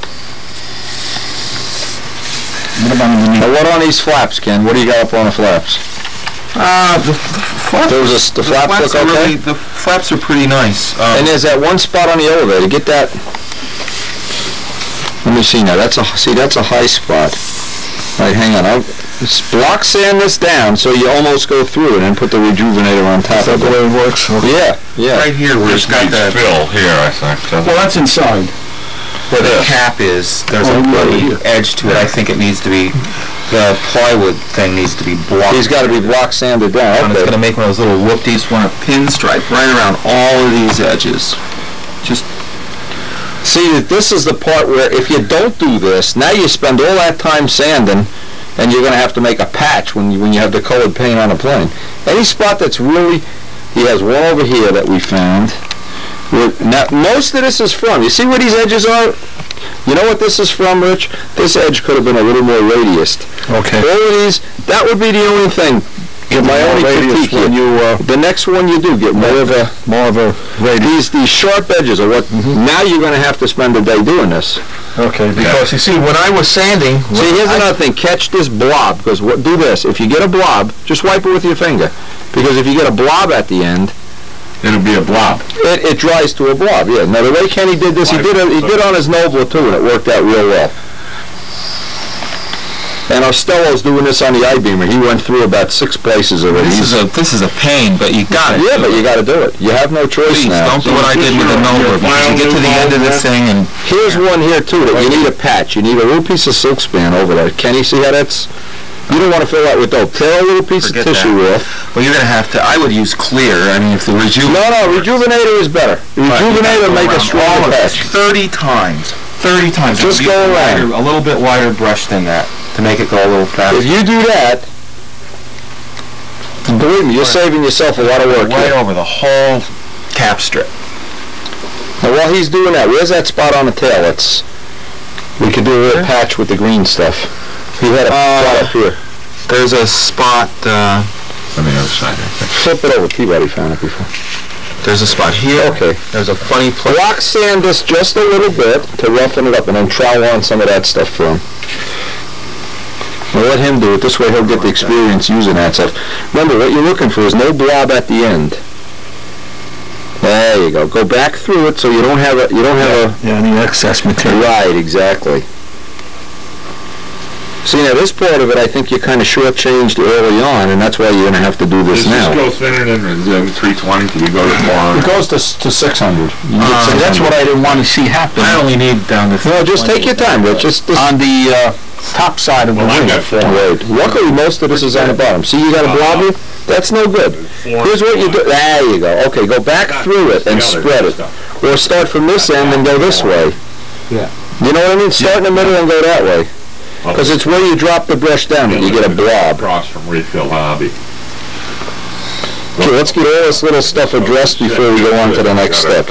What about underneath? Now, what on these flaps, Ken? What do you got up on the flaps? Uh, the, flaps, Those are, the, the flaps, flaps look are okay? really, the flaps are pretty nice. Um, And there's that one spot on the elevator. Get that. Let me see now. That's a see. That's a high spot. All right, hang on. I'll just block sand this down so you almost go through it and put the Rejuvenator on top of it. the way it works? Yeah, yeah. Right here where it's got that. Fill here, I think. Well, that's inside. Where the cap is, there's Oh, a yeah, bloody here. edge to it. I think it needs to be, the plywood thing needs to be blocked. He's got to be block sanded down. And it's Okay. going to make one of those little whoop-dees, want a pinstripe right around all of these edges. Just See, this is the part where if you don't do this, now you spend all that time sanding, and you're going to have to make a patch when you, when you have the colored paint on a plane. Any spot that's really, he has one over here that we found. Where, now, most of this is from, you see where these edges are? You know what this is from, Rich? This edge could have been a little more radiused. okay. All of these, that would be the only thing. Get my only critique here. when you uh, The next one you do, get more of a, more of a these radius. these sharp edges are what, now you're going to have to spend a day doing this. Okay, because you see, when I was sanding, See, here's I, another thing. Catch this blob, because what, do this. If you get a blob, just wipe it with your finger. Because if you get a blob at the end, It'll be a blob. it, it dries to a blob, yeah. Now, the way Kenny did this, he did it, he did on his Nobler, too, and it worked out real well. And Ostello's doing this on the I-beamer. He went through about six places already. this is a this is a pain, but you got it. Yeah, but you got to do it. You have no choice Please now. don't do what I did with the Nobler, because you get to the end of this thing and Here's one here, too, that you need a patch. You need a little piece of silk span over there. Kenny, see how that's... You don't want to fill that with dope. Tear a little piece Forget of tissue that. off. well, you're gonna have to. I would use clear. I mean, if the reju No, no, Rejuvenator is better. Rejuvenator will make a stronger patch. thirty times. Thirty times. Just It would be go a around. wider- A little bit wider brush than that to make it go a little If faster. you do that, believe me, you're saving yourself a lot of work Right here. over the whole cap strip. Now, while he's doing that, where's that spot on the tail? It's, we could do a little patch with the green stuff. He had a spot up here. There's a spot. Uh, On the other side, I think. Flip it over. T-Buddy found it before. there's a spot here. Okay. There's a funny place. Block sand this just a little bit to roughen it up, and then trowel on some of that stuff for him. Well, let him do it. This way he'll get the experience using that stuff. Remember, what you're looking for is no blob at the end. There you go. Go back through it so you don't have a, you don't have a, Yeah, any excess material. right, exactly. See, now this part of it, I think you kind of shortchanged early on, and that's why you're going to have to do this Does now. this go thinner than the three twenty? Do you go to far? It goes to, to six hundred. Uh, So that's what I didn't want to see happen. I only need down to... No, just take your time, Rich. Just, just On the uh, top side of the Well, I ring. got four. Right. Luckily, most of this is on the bottom. See, you got a blob here? That's no good. Here's what you do. There you go. Okay, go back through it and spread it. Or start from this end and go this way. Yeah. You know what I mean? Start in the middle and go that way. Because it's where you drop the brush down that you get a blob. Across from Refill Hobby. Okay, let's get all this little stuff addressed before we go on to the next step.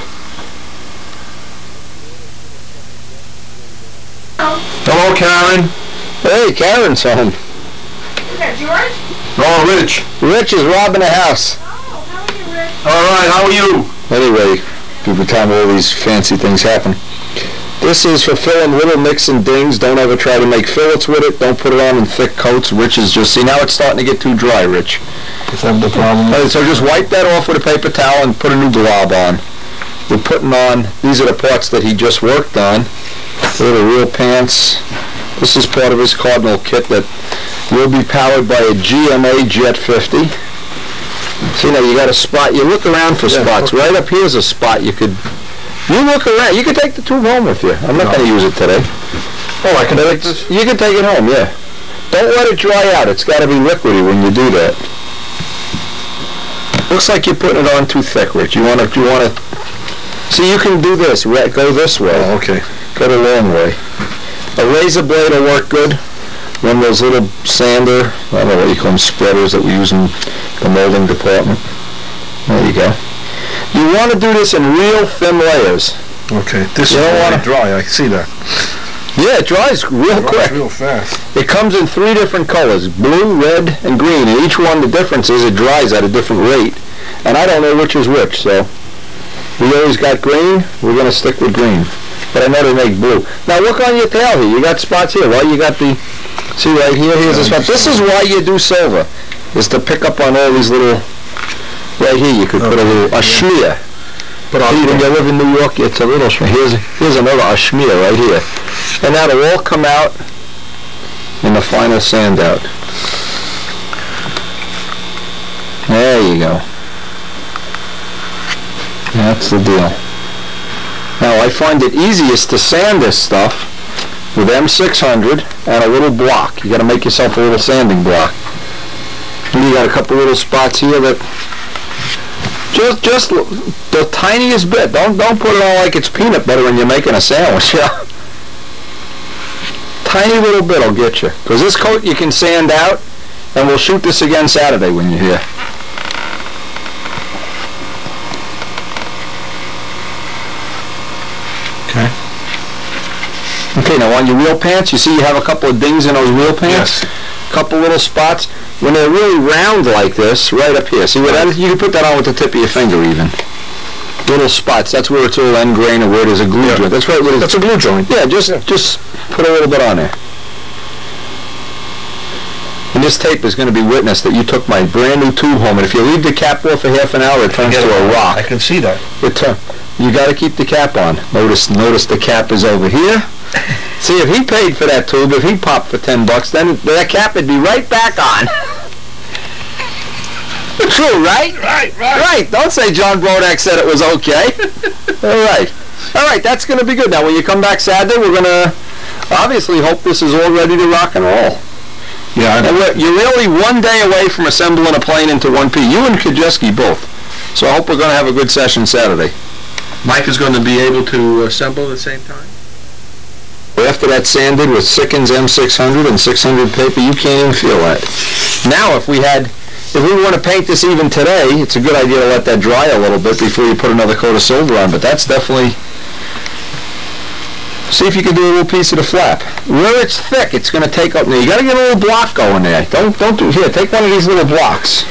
Hello, Karen. Hey, Karen's home. Is that George? Oh, Rich. Rich is robbing a house. Oh, how are you, Rick? All right, how are you? Anyway, by the time all these fancy things happen. This is for filling little nicks and dings. Don't ever try to make fillets with it. Don't put it on in thick coats. Rich is just, see, now it's starting to get too dry, Rich. Is that the problem? All right, so just wipe that off with a paper towel and put a new glob on. We're putting on, these are the parts that he just worked on. Little real pants. This is part of his Cardinal kit that will be powered by a G M A Jet fifty. See, now you got a spot. You look around for spots. Right up here's a spot you could... You look around. You can take the tube home with you. I'm not going to use it today. Oh, I can take this? You can take it home, yeah. Don't let it dry out. It's got to be liquidy when you do that. Looks like you're putting it on too thick, Rich. You want to... You want to... See, you can do this. Go this way. Oh, okay. Go the long way. A razor blade will work good. One of those little sander, I don't know what you call them, spreaders that we use in the molding department. There you go. You want to do this in real thin layers. Okay. This You is don't really wanna- dry. I see that. Yeah, it dries real It quick. dries real fast. It comes in three different colors, blue, red, and green. And each one, the difference is it dries at a different rate. And I don't know which is which, so we always got green. We're going to stick with green. But I know they make blue. Now look on your tail here. You got spots here. Well, you got the, see right here, here's a spot. This is why you do silver, is to pick up on all these little, right here you could put a little, a schmear. But See, when you live in New York, it's a little schmear. Here's, here's another a schmear right here. And that'll all come out in the final sand out. There you go. That's the deal. Now, I find it easiest to sand this stuff with M six hundred and a little block. You got to make yourself a little sanding block. And you got a couple little spots here that just just the tiniest bit. Don't don't put it on like it's peanut butter when you're making a sandwich. Yeah. Tiny little bit will get you. Because this coat you can sand out, and we'll shoot this again Saturday when you're here. Okay. Okay, now on your wheel pants, you see you have a couple of dings in those wheel pants? Yes. Couple little spots. When they're really round like this, right up here, see where that is? You can put that on with the tip of your finger even. Little spots, that's where it's all end grain or where there's a glue Yeah. joint. That's right where That's a glue joint. Yeah, just, just put a little bit on there. And this tape is going to be witness that you took my brand new tube home, and if you leave the cap off for half an hour, it turns to a rock. I can see that. It turn, you got to keep the cap on. Notice, notice the cap is over here. See, if he paid for that tube, if he popped for ten bucks, then that cap would be right back on. True, right? Right, right. Right. Don't say John Brodak said it was okay. All right. All right, that's going to be good. Now, when you come back Saturday, we're going to obviously hope this is all ready to rock and roll. Yeah, I And we're, you're really one day away from assembling a plane into one piece. You and Kajeski both. So I hope we're going to have a good session Saturday. Mike is going to be able to assemble at the same time? After that sanded with Sickens M six hundred and six hundred paper, you can't even feel that. Now, if we had, if we want to paint this even today, it's a good idea to let that dry a little bit before you put another coat of silver on, but that's definitely, see if you can do a little piece of the flap. Where it's thick, it's going to take up, now you got to get a little block going there. Don't, don't do, here, take one of these little blocks.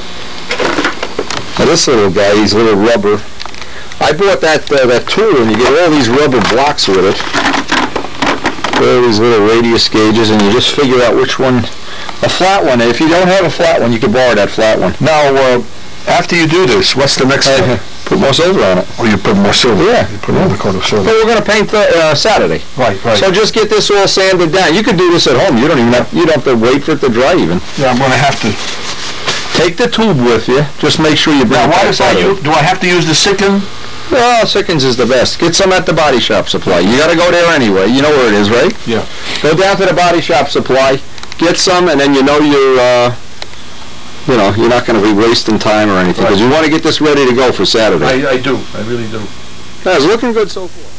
Now this little guy, he's a little rubber. I bought that, uh, that tool, and you get all these rubber blocks with it. All these little radius gauges, and you just figure out which one, a flat one. If you don't have a flat one, you can borrow that flat one. Now, uh, after you do this, what's the next Uh, step? Put more silver on it. Or you put more silver? Yeah. You put another coat of silver. But we're going to paint the, uh, Saturday. Right, right. So just get this all sanded down. You could do this at home. You don't even have, you don't have to wait for it to dry even. Yeah, I'm going to have to. Take the tube with you. Just make sure you bring Now, it why back does I Saturday. use, do I have to use the Sicken? Oh, Sickens is the best. Get some at the Body Shop Supply. You got to go there anyway. You know where it is, right? Yeah. Go down to the Body Shop Supply, get some, and then you know you're, uh, you know, you're not going to be wasting time or anything, because Right. you want to get this ready to go for Saturday. I, I do. I really do. Yeah, it's looking good so far.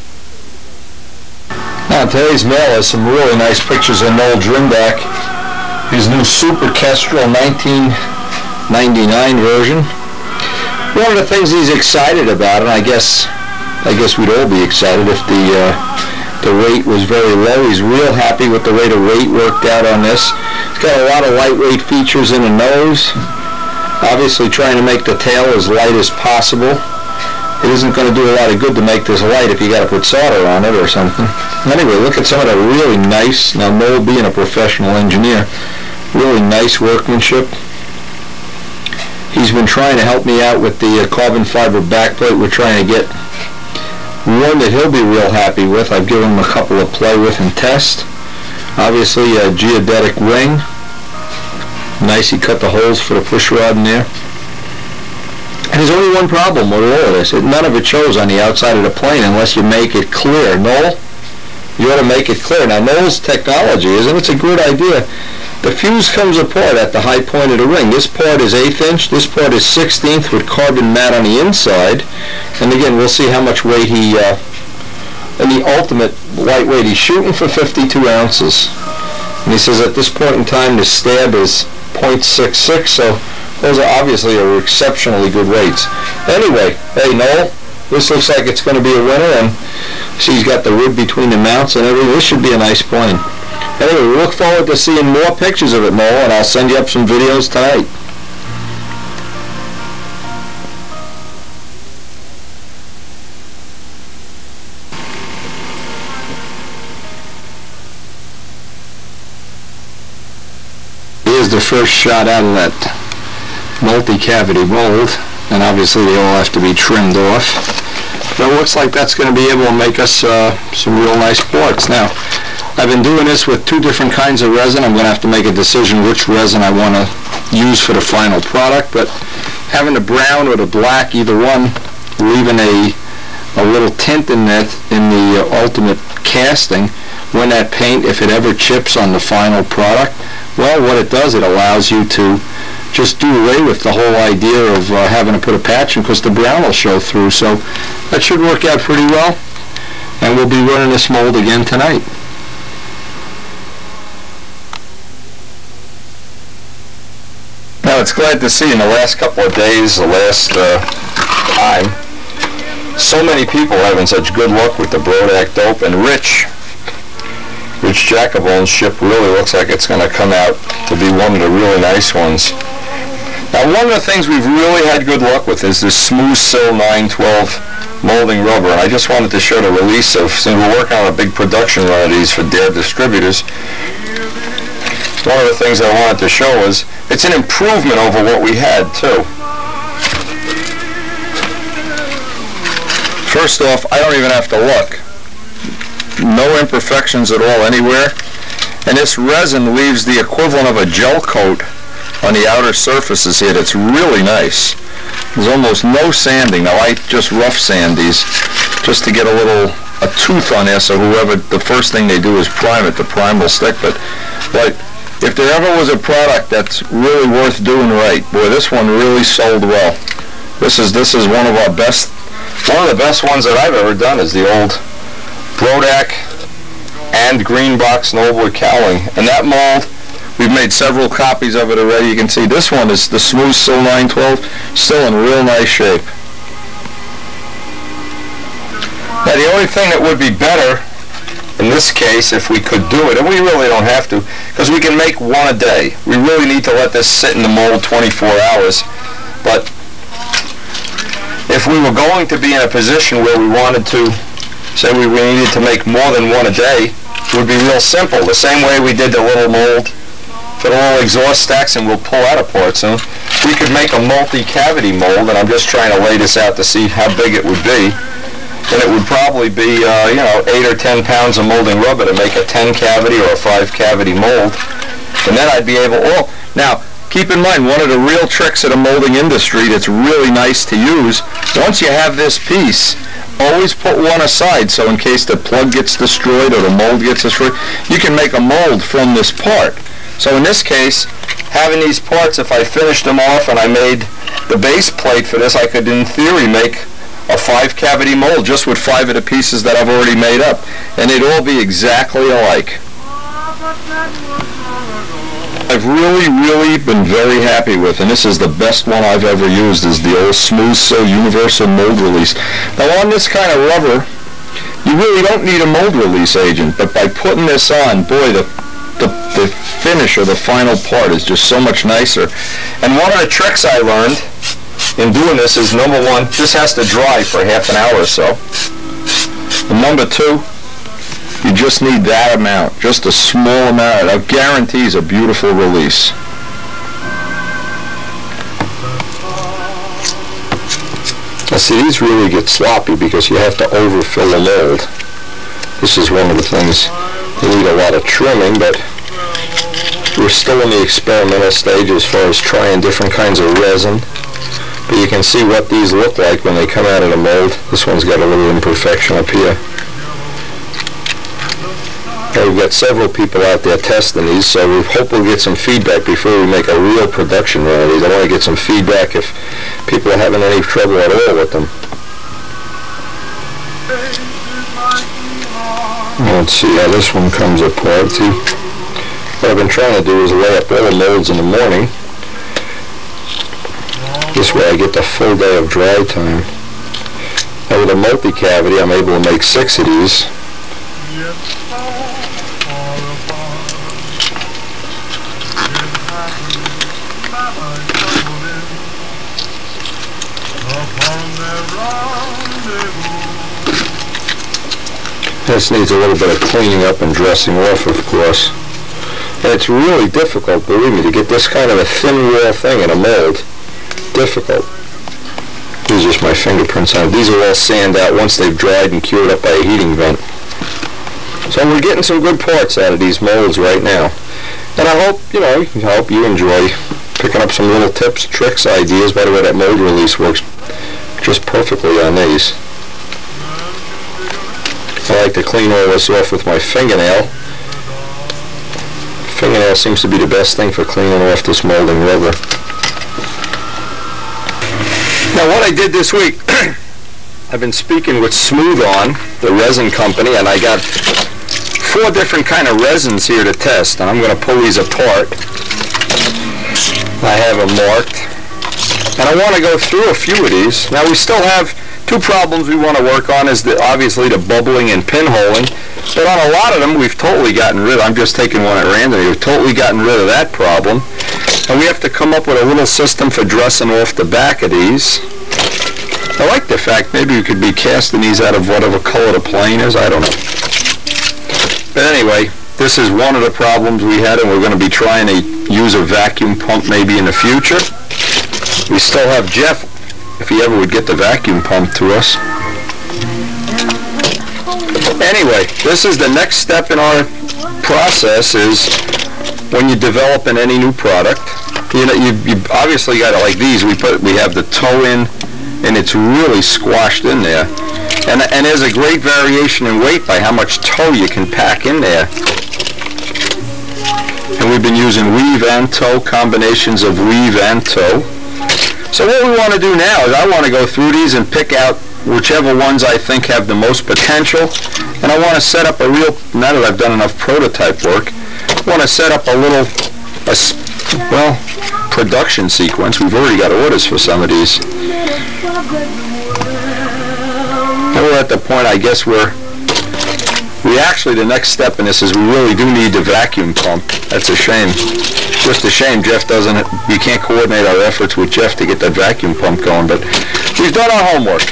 Now, today's mail has some really nice pictures of Noel Drimback, his new Super Kestrel nineteen ninety-nine version. One of the things he's excited about, and I guess I guess we'd all be excited if the uh, the rate was very low. He's real happy with the way the rate worked out on this. It's got a lot of lightweight features in the nose. Obviously trying to make the tail as light as possible. It isn't going to do a lot of good to make this light if you got to put solder on it or something. Anyway, look at some of the really nice, now Noel being a professional engineer, really nice workmanship. He's been trying to help me out with the uh, carbon fiber backplate. We're trying to get one that he'll be real happy with. I've given him a couple to play with and test. Obviously a geodetic ring. Nice, he cut the holes for the push rod in there. And there's only one problem with all of this. It, none of it shows on the outside of the plane unless you make it clear. Noel, you ought to make it clear. Now Noel's technology is, and it's a good idea, the fuse comes apart at the high point of the ring. This part is eighth inch, this part is sixteenth with carbon mat on the inside. And again, we'll see how much weight he, uh, and the ultimate lightweight, he's shooting for fifty-two ounces. And he says at this point in time the stab is point six six, so those are obviously are exceptionally good weights. Anyway, hey Noel, this looks like it's going to be a winner, and see he's got the rib between the mounts and everything. This should be a nice plane. Anyway, we look forward to seeing more pictures of it, Noel, and I'll send you up some videos tonight. Here's the first shot out of that multi-cavity mold, and obviously they all have to be trimmed off. But it looks like that's going to be able to make us uh, some real nice parts. Now, I've been doing this with two different kinds of resin. I'm going to have to make a decision which resin I want to use for the final product, but having the brown or the black, either one, leaving a a little tint in that in the uh, ultimate casting, when that paint, if it ever chips on the final product, well, what it does, it allows you to just do away with the whole idea of uh, having to put a patch in, because the brown will show through. So that should work out pretty well, and we'll be running this mold again tonight. Now, it's glad to see in the last couple of days, the last uh, time, so many people having such good luck with the Brodak dope, and Rich, Rich Jacobone's ship really looks like it's going to come out to be one of the really nice ones. Now, one of the things we've really had good luck with is this Smooth Sill nine twelve molding rubber, and I just wanted to show the release of, since we're working on a big production run of these for Dare Distributors, one of the things I wanted to show is it's an improvement over what we had, too. First off, I don't even have to look. No imperfections at all anywhere. And this resin leaves the equivalent of a gel coat on the outer surfaces here. That's really nice. There's almost no sanding. Now I just rough sand these just to get a little a tooth on there, so whoever, the first thing they do is prime it. The prime will stick. But but if there ever was a product that's really worth doing right, boy, this one really sold well. This is this is one of our best. One of the best ones that I've ever done is the old Brodak and Green Box Noble Cowling. And that mold, we've made several copies of it already. You can see this one is the Smooth Sill nine twelve, still in real nice shape. Now the only thing that would be better in this case, if we could do it, and we really don't have to, because we can make one a day. We really need to let this sit in the mold twenty-four hours. But if we were going to be in a position where we wanted to, say we, we needed to make more than one a day, it would be real simple. The same way we did the little mold for the little exhaust stacks, and we'll pull that apart soon. We could make a multi-cavity mold, and I'm just trying to lay this out to see how big it would be. And it would probably be, uh, you know, eight or ten pounds of molding rubber to make a ten cavity or a five cavity mold. And then I'd be able, oh, now, keep in mind, one of the real tricks of the molding industry that's really nice to use, once you have this piece, always put one aside, so in case the plug gets destroyed or the mold gets destroyed, you can make a mold from this part. So in this case, having these parts, if I finished them off and I made the base plate for this, I could in theory make a five cavity mold just with five of the pieces that I've already made up, and they'd all be exactly alike. I've really, really been very happy with, and this is the best one I've ever used, is the old Smooth Sew Universal Mold Release. Now on this kind of rubber, you really don't need a mold release agent, but by putting this on, boy, the, the, the finish or the final part is just so much nicer. And one of the tricks I learned in doing this is, number one, this has to dry for half an hour or so. And number two, you just need that amount, just a small amount. That guarantees a beautiful release. Now see, these really get sloppy because you have to overfill the mold. This is one of the things, you need a lot of trimming, but we're still in the experimental stage as far as trying different kinds of resin. But you can see what these look like when they come out of the mold. This one's got a little imperfection up here. We've got several people out there testing these, so we hope we'll get some feedback before we make a real production run of these. I want to get some feedback if people are having any trouble at all with them. Let's see how this one comes apart. See, what I've been trying to do is lay up all the molds in the morning. This way I get the full day of dry time. Now with a multi-cavity, I'm able to make six of these. This needs a little bit of cleaning up and dressing off, of course. And it's really difficult, believe me, to get this kind of a thin wall thing in a mold. Difficult. These are just my fingerprints on it. These are all sand out once they've dried and cured up by a heating vent. So we're getting some good parts out of these molds right now. And I hope, you know, I hope you enjoy picking up some little tips, tricks, ideas. By the way, that mold release works just perfectly on these. I like to clean all this off with my fingernail. Fingernail seems to be the best thing for cleaning off this molding rubber. Now what I did this week, I've been speaking with Smooth On, the resin company, and I got four different kind of resins here to test, and I'm going to pull these apart. I have them marked, and I want to go through a few of these. Now we still have two problems we want to work on, is the, obviously the bubbling and pinholing, but on a lot of them we've totally gotten rid of. I'm just taking one at random. We've totally gotten rid of that problem, and we have to come up with a little system for dressing off the back of these. I like the fact maybe we could be casting these out of whatever color the plane is. I don't know. But anyway, this is one of the problems we had, and we're going to be trying to use a vacuum pump maybe in the future. We still have Jeff, if he ever would get the vacuum pump to us. Anyway, this is the next step in our process, is when you're developing any new product, you know, you, you obviously got it like these. We put, we have the toe in, and it's really squashed in there. And, and there's a great variation in weight by how much toe you can pack in there. And we've been using weave and toe, combinations of weave and toe. So what we want to do now is I want to go through these and pick out whichever ones I think have the most potential. And I want to set up a real, now that I've done enough prototype work, I want to set up a little, a, well, production sequence. We've already got orders for some of these. And we're at the point, I guess, where we actually, the next step in this is we really do need the vacuum pump. That's a shame. Just a shame Jeff doesn't, you can't coordinate our efforts with Jeff to get that vacuum pump going, but we've done our homework.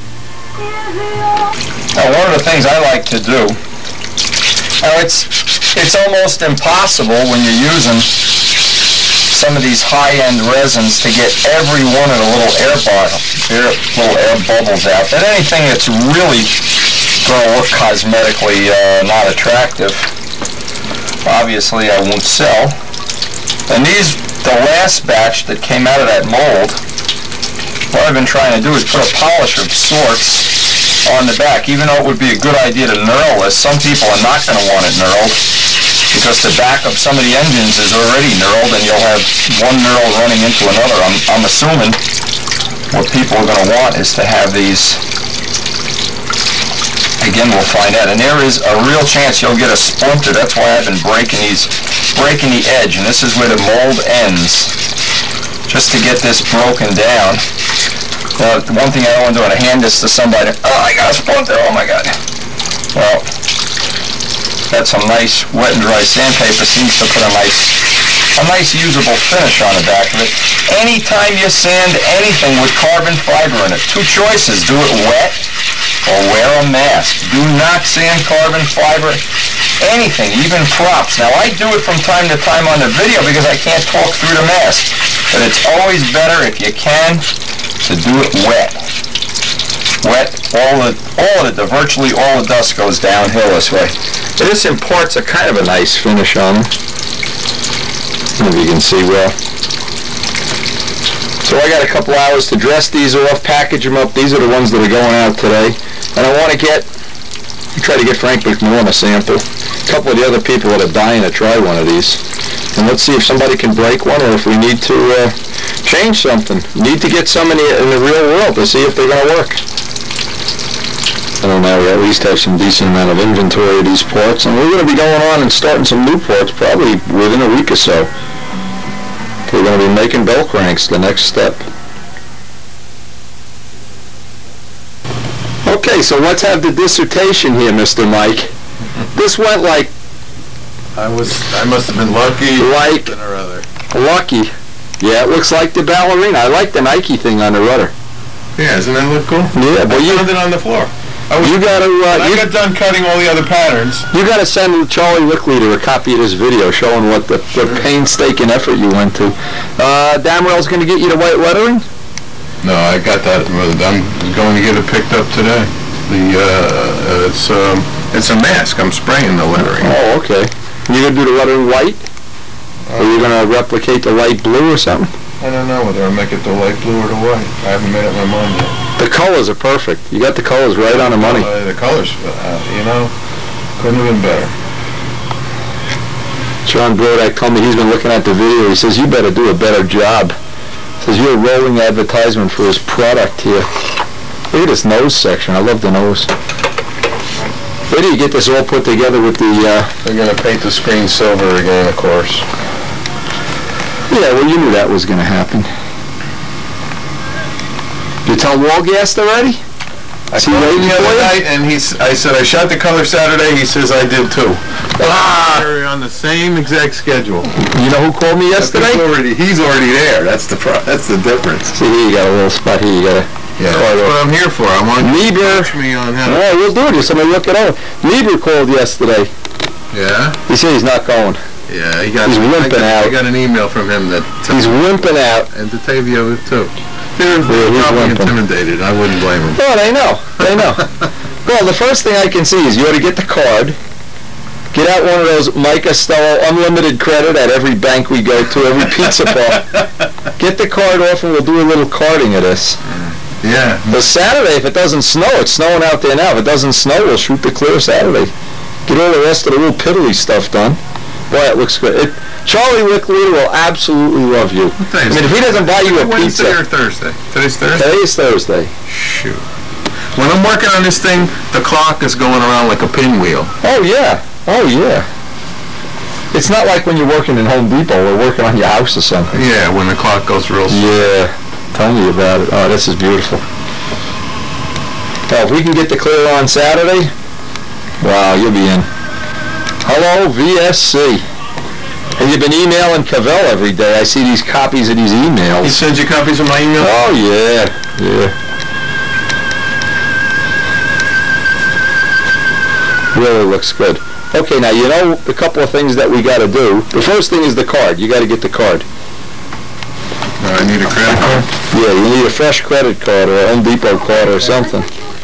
Now, one of the things I like to do, now it's, it's almost impossible when you're using some of these high-end resins to get every one of the little air, bottle, air, little air bubbles out. But anything that's really going to look cosmetically uh, not attractive, obviously I won't sell. And these, the last batch that came out of that mold, what I've been trying to do is put a polish of sorts on the back, even though it would be a good idea to knurl this. Some people are not going to want it knurled because the back of some of the engines is already knurled and you'll have one knurl running into another. I'm, I'm assuming what people are going to want is to have these, again we'll find out, and there is a real chance you'll get a splinter. That's why I've been breaking these, breaking the edge, and this is where the mold ends, just to get this broken down. Uh, the one thing I don't want to do, I hand this to somebody, oh, I got a splinter, oh my God. Well, that's some nice wet and dry sandpaper, seems to put a nice, a nice usable finish on the back of it. Anytime you sand anything with carbon fiber in it, two choices, do it wet or wear a mask. Do not sand carbon fiber, anything, even props. Now I do it from time to time on the video because I can't talk through the mask, but it's always better if you can to do it wet. Wet, all the, all of the, virtually all the dust goes downhill this way. This imparts a kind of a nice finish on them. If you can see well. So I got a couple hours to dress these off, package them up. These are the ones that are going out today. And I want to get, try to get Frank McMillan a sample. A couple of the other people that are dying to try one of these. And let's see if somebody can break one or if we need to uh, change something. Need to get some in the, in the real world to see if they're going to work. I don't know, we at least have some decent amount of inventory of these parts, and we're going to be going on and starting some new parts probably within a week or so. We're going to be making bell cranks, the next step. Okay, so let's have the dissertation here, Mister Mike. This went like... I was, I must have been lucky. Like... or other. Lucky. Yeah, it looks like the Ballerina. I like the Nike thing on the rudder. Yeah, doesn't that look cool? Yeah, but I you... found it on the floor. I was, You gotta, uh, when I you, got done cutting all the other patterns. you gotta send Charlie Lickleader a copy of this video showing what the, the painstaking effort you went to. Uh, Damerel's gonna get you the white lettering? No, I got that. I'm going to get it picked up today. The uh, it's um, it's a mask. I'm spraying the lettering. Oh, okay. You gonna do the lettering white? Or you gonna replicate the light blue or something? I don't know whether I'll make it the light blue or the white. I haven't made up my mind yet. The colors are perfect. You got the colors right on the money. Uh, the colors, uh, you know, couldn't have been better. John Brodak told me he's been looking at the video. He says, you better do a better job. He says, you're a rolling advertisement for his product here. Look at this nose section. I love the nose. Where do you get this all put together with the... Uh... They're going to paint the screen silver again, of course. Yeah, well, you knew that was going to happen. You tell Walgast already? I Is he called him waiting the for other you? night, and he's, I said, I shot the color Saturday. He says, I did too. Ah! We're on the same exact schedule. You know who called me yesterday? He's already, he's already there. That's the pro that's the difference. See, here you got a little spot here. You got a Yeah, card that's off. what I'm here for. I want you to Lieber. coach me on how All to... right, we'll do it. Just somebody look it over. Lieber called yesterday. Yeah? He said he's not going. Yeah, he got, He's I wimping got, out. I got an email from him that... He's wimping out. And Tatavio too. They're, Yeah, they're he's probably wimping. intimidated. I wouldn't blame him. Oh, they know. They know. Well, the first thing I can see is you ought to get the card, get out one of those Mike Costello unlimited credit at every bank we go to, every pizza bar. Get the card off and we'll do a little carding of this. Yeah. But Saturday, if it doesn't snow, it's snowing out there now. If it doesn't snow, we'll shoot the clear Saturday. Get all the rest of the real piddly stuff done. Boy, it looks good. It, Charlie Lickleader will absolutely love you. I mean, if he doesn't buy you a Wednesday pizza... or Thursday? Today's Thursday? Today is Thursday. Shoot. When I'm working on this thing, the clock is going around like a pinwheel. Oh, yeah. Oh, yeah. It's not like when you're working in Home Depot or working on your house or something. Yeah, when the clock goes real slow. Yeah. Tell me about it. Oh, this is beautiful. Now, if we can get the clear on Saturday, wow, you'll be in. Hello, V S C. And you've been emailing Cavell every day. I see these copies of these emails. He sends you copies of my email? Oh, yeah. Yeah. Really looks good. Okay, now you know the couple of things that we got to do. The first thing is the card. You got to get the card. Uh, I need a credit card? Yeah, you need a fresh credit card or a Home Depot card or something.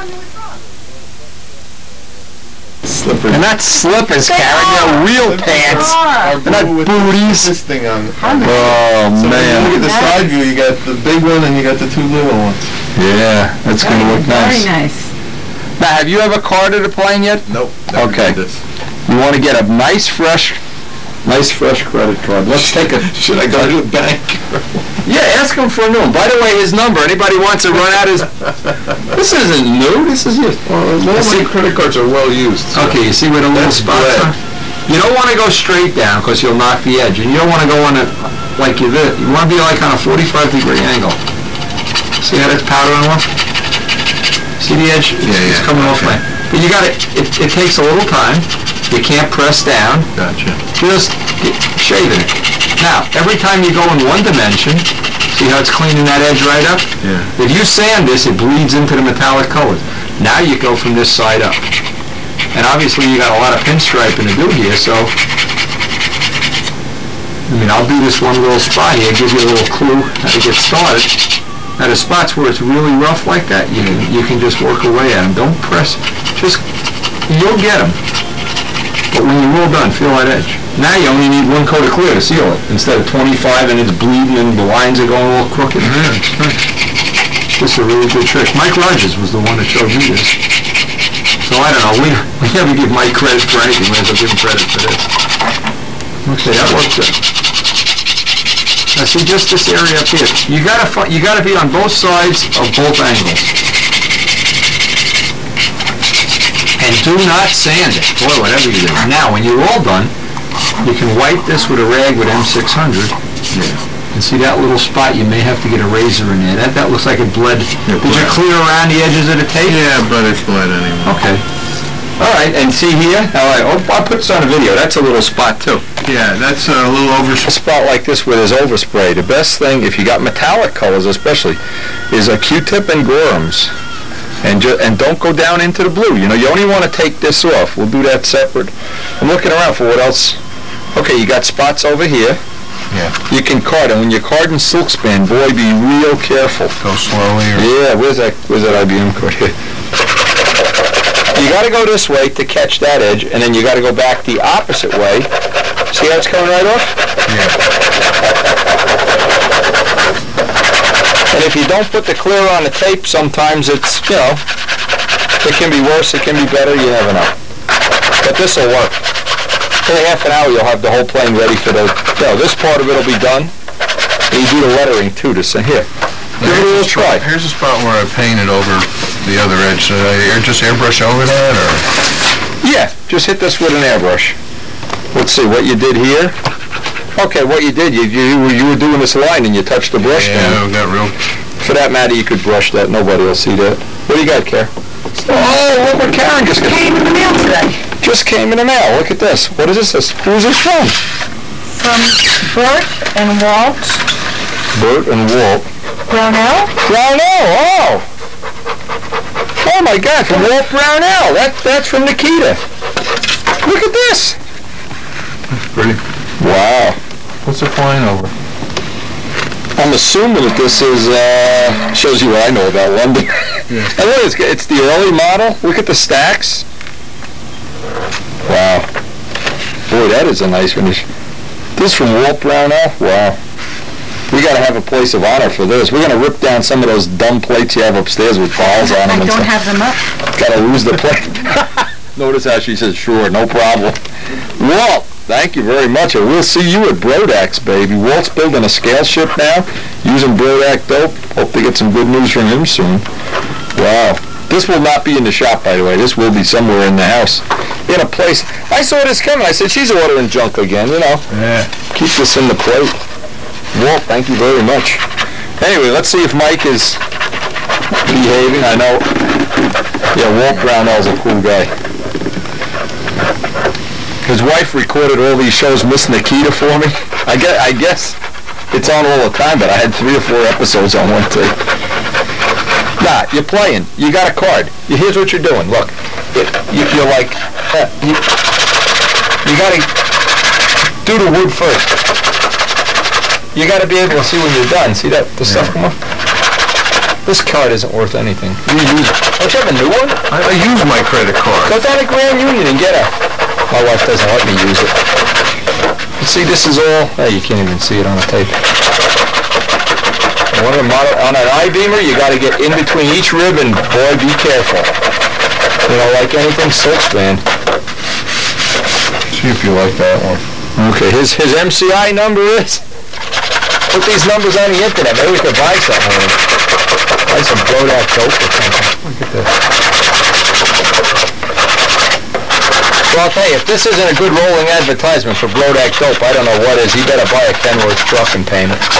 Slippers. And not slippers, Karen, they're real pants. They're not booties. This thing on. Oh, So when you man. look at the side view, you got the big one and you got the two little ones. Yeah, that's going to look Very nice. nice. Now, have you ever carded a plane yet? Nope. never Okay. did this. You want to get a nice, fresh, Nice fresh credit card. Let's take a... Should I go to the bank? yeah, ask him for a new one. By the way, his number, anybody wants to run out his... This isn't new, this is his... Well, all my credit cards are well used. so- Okay, you see where the little That's spots bread. are? You don't want to go straight down because you'll knock the edge, and you don't want to go on it like you did. You want to be like on a forty-five degree angle. See how that's powdering off? See the edge? It's, Yeah, it's yeah, coming off okay. there. But you got it, it, it takes a little time. You can't press down. Gotcha. Just get, shaving it. Now, every time you go in one dimension, see how it's cleaning that edge right up? Yeah. If you sand this, it bleeds into the metallic colors. Now you go from this side up. And obviously you got a lot of pinstriping to do here, so... I mean, I'll do this one little spot here, give you a little clue how to get started. Now the spots where it's really rough like that, you can, you can just work away at them. Don't press. Just, you'll get them. But when you're all done, feel that edge. Now you only need one coat of clear to seal it, instead of twenty-five and it's bleeding and the lines are going all crooked. This is a really good trick. Mike Rogers was the one that showed me this. So I don't know, we, we never give Mike credit for anything, we have to give him credit for this. Okay, that works good. Now see, just this area up here, you gotta, fi- you gotta be on both sides of both angles. And do not sand it, boy, whatever you do. Now, when you're all done, you can wipe this with a rag with M six hundred. Yeah. And see that little spot, you may have to get a razor in there. That that looks like it bled. Did you clear around the edges of the tape? Yeah, but it's bled anyway. Okay. All right, and see here? All right, oh, I'll put this on a video. That's a little spot, too. Yeah, that's a little over. A spot like this where there's overspray, the best thing, if you got metallic colors especially, is a Q-tip and Gorham's. And ju- and don't go down into the blue. You know, you only want to take this off. We'll do that separate. I'm looking around for what else. Okay, you got spots over here. Yeah. You can card, and when you're carding silk span, boy, be real careful. Go slowly. Or... Yeah, where's that? Where's that I B M card here? You got to go this way to catch that edge, and then you got to go back the opposite way. See how it's coming right off? Yeah. And if you don't put the clear on the tape, sometimes it's, you know, it can be worse, it can be better, you never know. But this will work. In half an hour, you'll have the whole plane ready for the, you know, this part of it will be done. And you do the lettering, too, to say, here, give it a little try. Here's a spot where I painted over the other edge. Should I air- just airbrush over that, or? Yeah, just hit this with an airbrush. Let's see, what you did here. Okay, what you did, you you, were- you were doing this line and you touched the brush Yeah, down. we got real. For that matter, you could brush that. Nobody will see that. What do you got, Karen? Oh, look what Karen just got. Came in the mail today. Just came in the mail. Look at this. What is this? this? Who's this from? From Bert and Walt Bert and Walt. Brownell. Brownell, oh! Oh my God, from Walt Brownell. That, that's from Nikita. Look at this. Pretty. Wow. What's it flying over? I'm assuming that this is, uh, shows you what I know about London. Yeah. And look, it's, it's the early model. Look at the stacks. Wow. Boy, that is a nice finish. This from Walt Brownell? Wow. We got to have a place of honor for this. We're going to rip down some of those dumb plates you have upstairs with balls on them. I and don't stuff. have them up. Got to lose the plate. Notice how she says, sure, no problem. Walt, thank you very much. And we'll see you at Brodax, baby. Walt's building a scale ship now, using Brodax dope. Hope to get some good news from him soon. Wow. This will not be in the shop, by the way. This will be somewhere in the house. In a place. I saw this coming. I said, she's ordering junk again, you know. Yeah. Keep this in the plate. Walt, thank you very much. Anyway, let's see if Mike is behaving. I know. Yeah, Walt Brownell's a cool guy. His wife recorded all these shows, Miss Nikita, for me. I guess, I guess it's on all the time, but I had three or four episodes on one tape. Nah, you're playing. You got a card. You, here's what you're doing. Look, it, you, you're like, uh, you, You gotta do the wood first. You gotta be able to see when you're done. See that, the Yeah. stuff come up? This card isn't worth anything. You use it. Don't you have a new one? I, I use my credit card. Go down to Grand Union and get a... My wife doesn't let me use it. You see, this is all... Hey, you can't even see it on the tape. One of the model, on an I-beamer, you got to get in between each rib, and boy, be careful. You know, like anything silk band. See if you like that one. Okay, his his M C I number is... Put these numbers on the internet. Maybe we could buy something with him. Buy some blowed out dope or something. Look at this. Well, I'll tell you, if this isn't a good rolling advertisement for blowed out dope, I don't know what is. He better buy a Kenworth truck and paint it.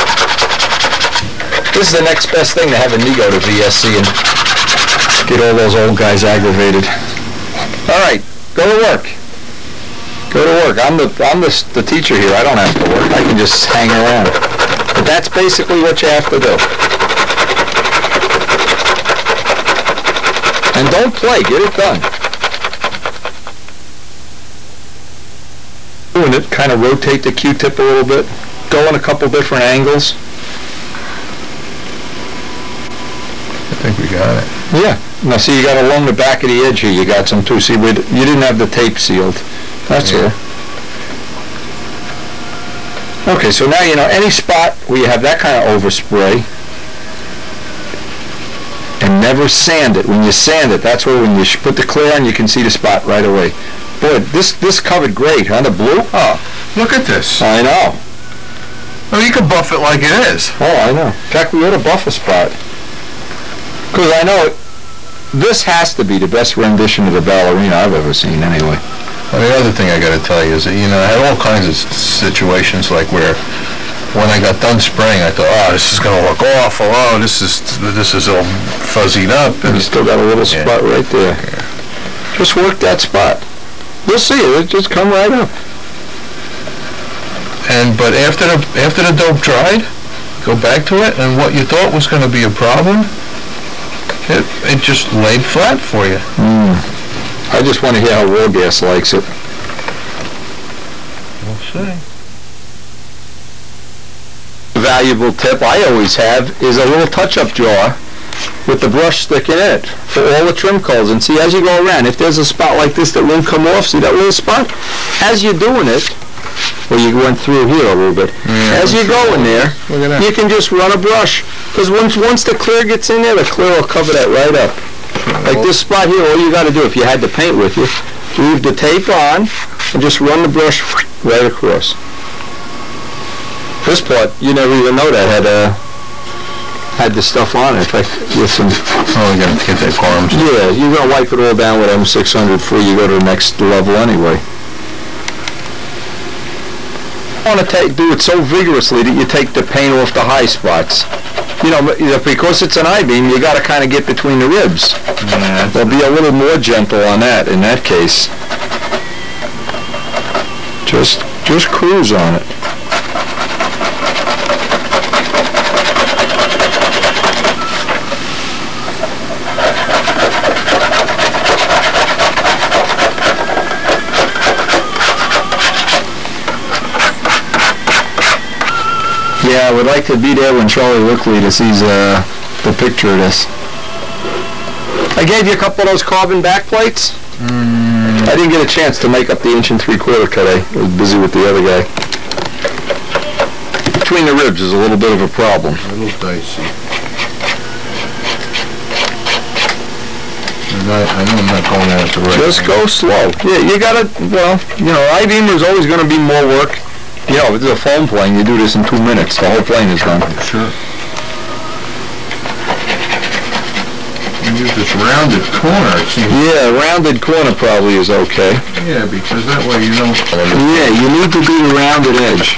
This is the next best thing to having me go to V S C and get all those old guys aggravated. All right, go to work. Go to work. I'm the I'm the, the teacher here. I don't have to work. I can just hang around. But that's basically what you have to do. And don't play. Get it done. Doing it, kind of rotate the Q-tip a little bit. Go in a couple different angles. I think we got it. Yeah. Now see, you got along the back of the edge here. You got some too. See, we you didn't have the tape sealed. That's Yeah. all. Okay, so now you know any spot where you have that kind of overspray, and never sand it. When you sand it, that's where when you sh put the clear on, you can see the spot right away. Boy, this this covered great, huh? The blue? Oh, look at this. I know. Oh, you can buff it like it is. Oh, I know. In fact, we ought to buff a spot. Because I know it, this has to be the best rendition of the Ballerina I've ever seen, anyway. Well, the other thing I got to tell you is that, you know, I had all kinds of situations like where when I got done spraying, I thought, oh, this is going to look awful. Oh, this is this is all fuzzied up. And you still got a little Yeah. spot right there. Just work that spot. You'll see it. It'll just come right up. And but after the after the dope dried, go back to it, and what you thought was going to be a problem, it it just laid flat for you. Mm. I just want to hear how Raw Gas likes it. We'll see. Valuable tip I always have is a little touch-up jar with the brush sticking in it for all the trim coals. And see, as you go around, if there's a spot like this that won't come off, see that little spot? As you're doing it, well, you went through here a little bit. Yeah, as you go in there, Look at that. you can just run a brush. Because once once the clear gets in there, the clear will cover that right up. Like this spot here, all you got to do, if you had the paint with you, leave the tape on and just run the brush right across. This part, you never even know that had uh, had the stuff on it. In fact, with some... Oh, we got to get that arms. Yeah, you're going to wipe it all down with M six hundred before you go to the next level anyway. You want to take, do it so vigorously that you take the paint off the high spots. You know, because it's an I-beam, you got to kind of get between the ribs. Yeah, Well, be a little more gentle on that in that case. Just, just cruise on it. Yeah, I would like to be there when Charlie Wickley sees uh, the picture of this. I gave you a couple of those carbon back plates. Mm. I didn't get a chance to make up the inch and three quarter today. I was busy with the other guy. Between the ribs is a little bit of a problem. A little dicey. And I, I know I'm not going at it the right Just way. go slow. Yeah, you gotta, well, you know, I-beamer is always going to be more work. You know, if it's a foam plane, you do this in two minutes. The whole plane is done. Sure. You use this rounded corner, it seems. Yeah, rounded corner probably is okay. Yeah, because that way you don't... Yeah, you need to do the rounded edge.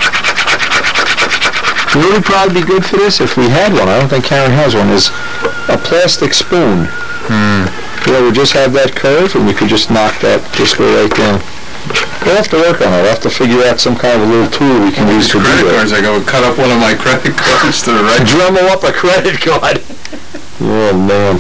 It would probably be good for this if we had one. I don't think Karen has one. Is a plastic spoon. Hmm. Yeah, we just have that curve, and we could just knock that, just go right down. We'll have to work on it. I'll have to figure out some kind of a little tool we can use to do Credit that. cards, I go cut up one of my credit cards to the right. Dremel up a credit card. Oh, man.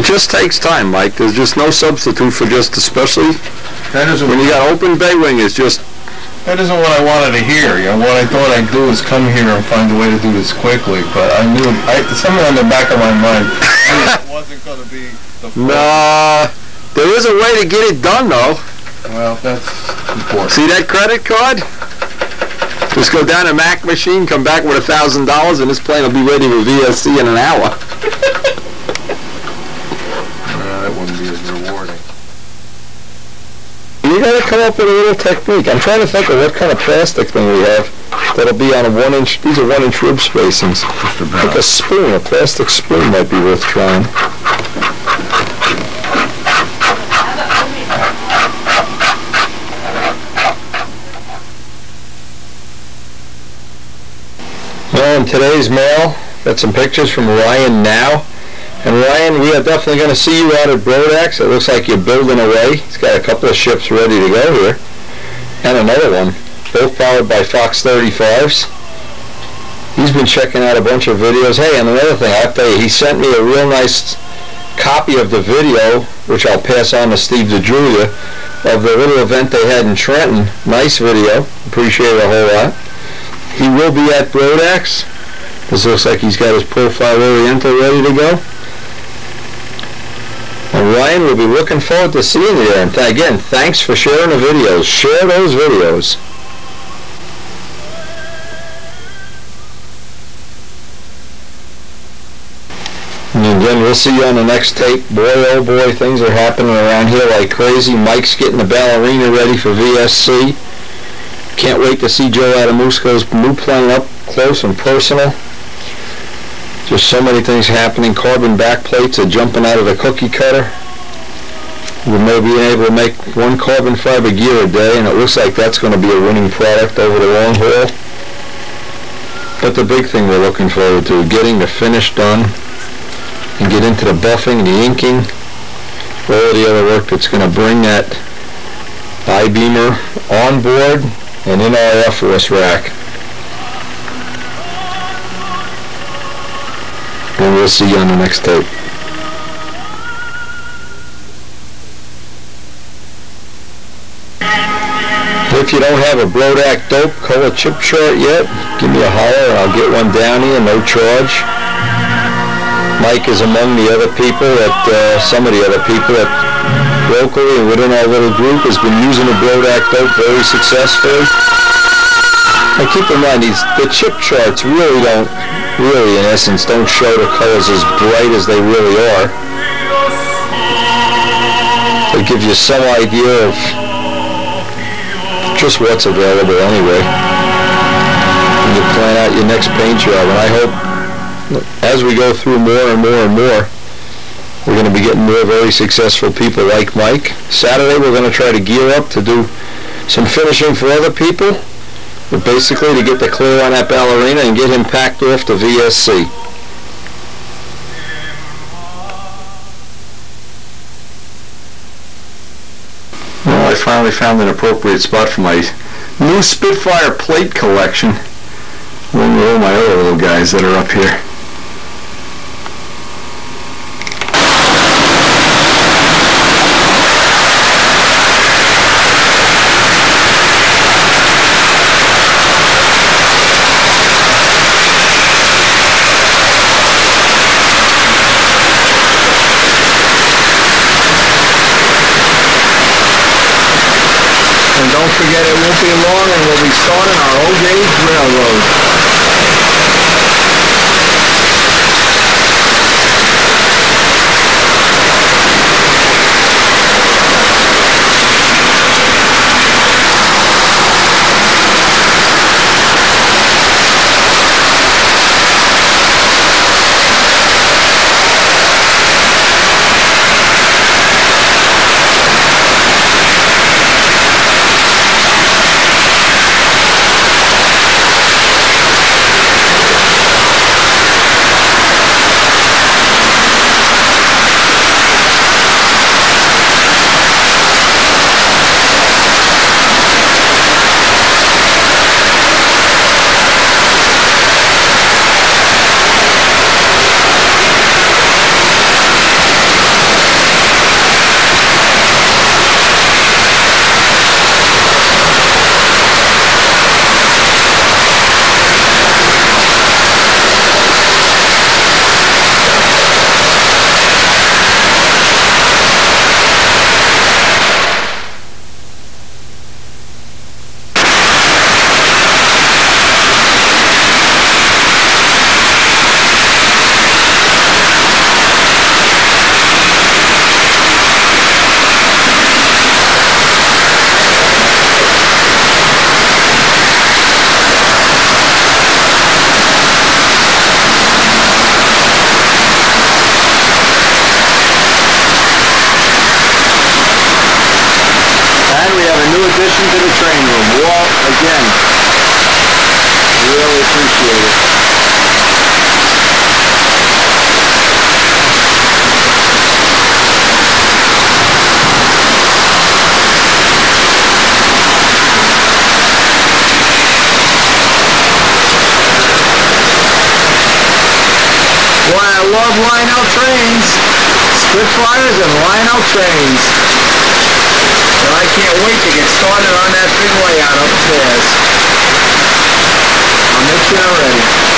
just takes time, Mike. There's just no substitute for just, especially That isn't when you got open bay wing, it's just, That isn't what I wanted to hear. You know, what I thought I'd do is come here and find a way to do this quickly, but I knew, I, somewhere in the back of my mind, it wasn't going to be the flow. nah, there is a way to get it done, though. Well, that's important. See that credit card? Just go down to Mac machine, come back with a thousand dollars, and this plane will be ready for V S C in an hour. Uh, that wouldn't be as rewarding. You gotta come up with a little technique. I'm trying to think of what kind of plastic thing we have that'll be on a one inch, these are one inch rib spacings. Just about. Like a spoon, a plastic spoon might be worth trying. Well, in today's mail, got some pictures from Ryan Now. And Ryan, we are definitely going to see you out at Brodax. It looks like you're building away. He's got a couple of ships ready to go here. And another one, both powered by Fox thirty-fives. He's been checking out a bunch of videos. Hey, and another thing, I'll tell you, he sent me a real nice copy of the video, which I'll pass on to Steve DeJulia, of the little event they had in Trenton. Nice video. Appreciate it a whole lot. He will be at Brodax. This looks like he's got his Profile Oriental ready to go. And Ryan will be looking forward to seeing you there. And th again, thanks for sharing the videos. Share those videos. And again, we'll see you on the next tape. Boy, oh boy, things are happening around here like crazy. Mike's getting the Ballerina ready for V S C. Can't wait to see Joe Adamusco's new plane up close and personal. Just so many things happening. Carbon back plates are jumping out of the cookie cutter. We may be able to make one carbon fiber gear a day, and it looks like that's going to be a winning product over the long haul. But the big thing we're looking forward to is getting the finish done and get into the buffing, the inking, all the other work that's going to bring that I-beamer on board and in our Air Force rack. And we'll see you on the next tape. If you don't have a Brodax dope color chip chart yet, give me a holler and I'll get one down here, no charge. Mike is among the other people that, uh, some of the other people that locally and within our little group has been using the Brodax dope very successfully. And keep in mind, these, the chip charts really don't, really in essence, don't show the colors as bright as they really are. They give you some idea of just what's available anyway when you plan out your next paint job. And I hope as we go through more and more and more, we're going to be getting more very successful people like Mike. Saturday we're going to try to gear up to do some finishing for other people, but basically to get the clear on that Ballerina and get him packed off to V S C. Well, I finally found an appropriate spot for my new Spitfire plate collection, along with all my other little guys that are up here. And don't forget, it won't be long and we'll be starting our O-gauge railroad. why I love line-out trains. Spitfires and line-out trains. So I can't wait to get started on that big layout upstairs. I'll make sure I'm ready.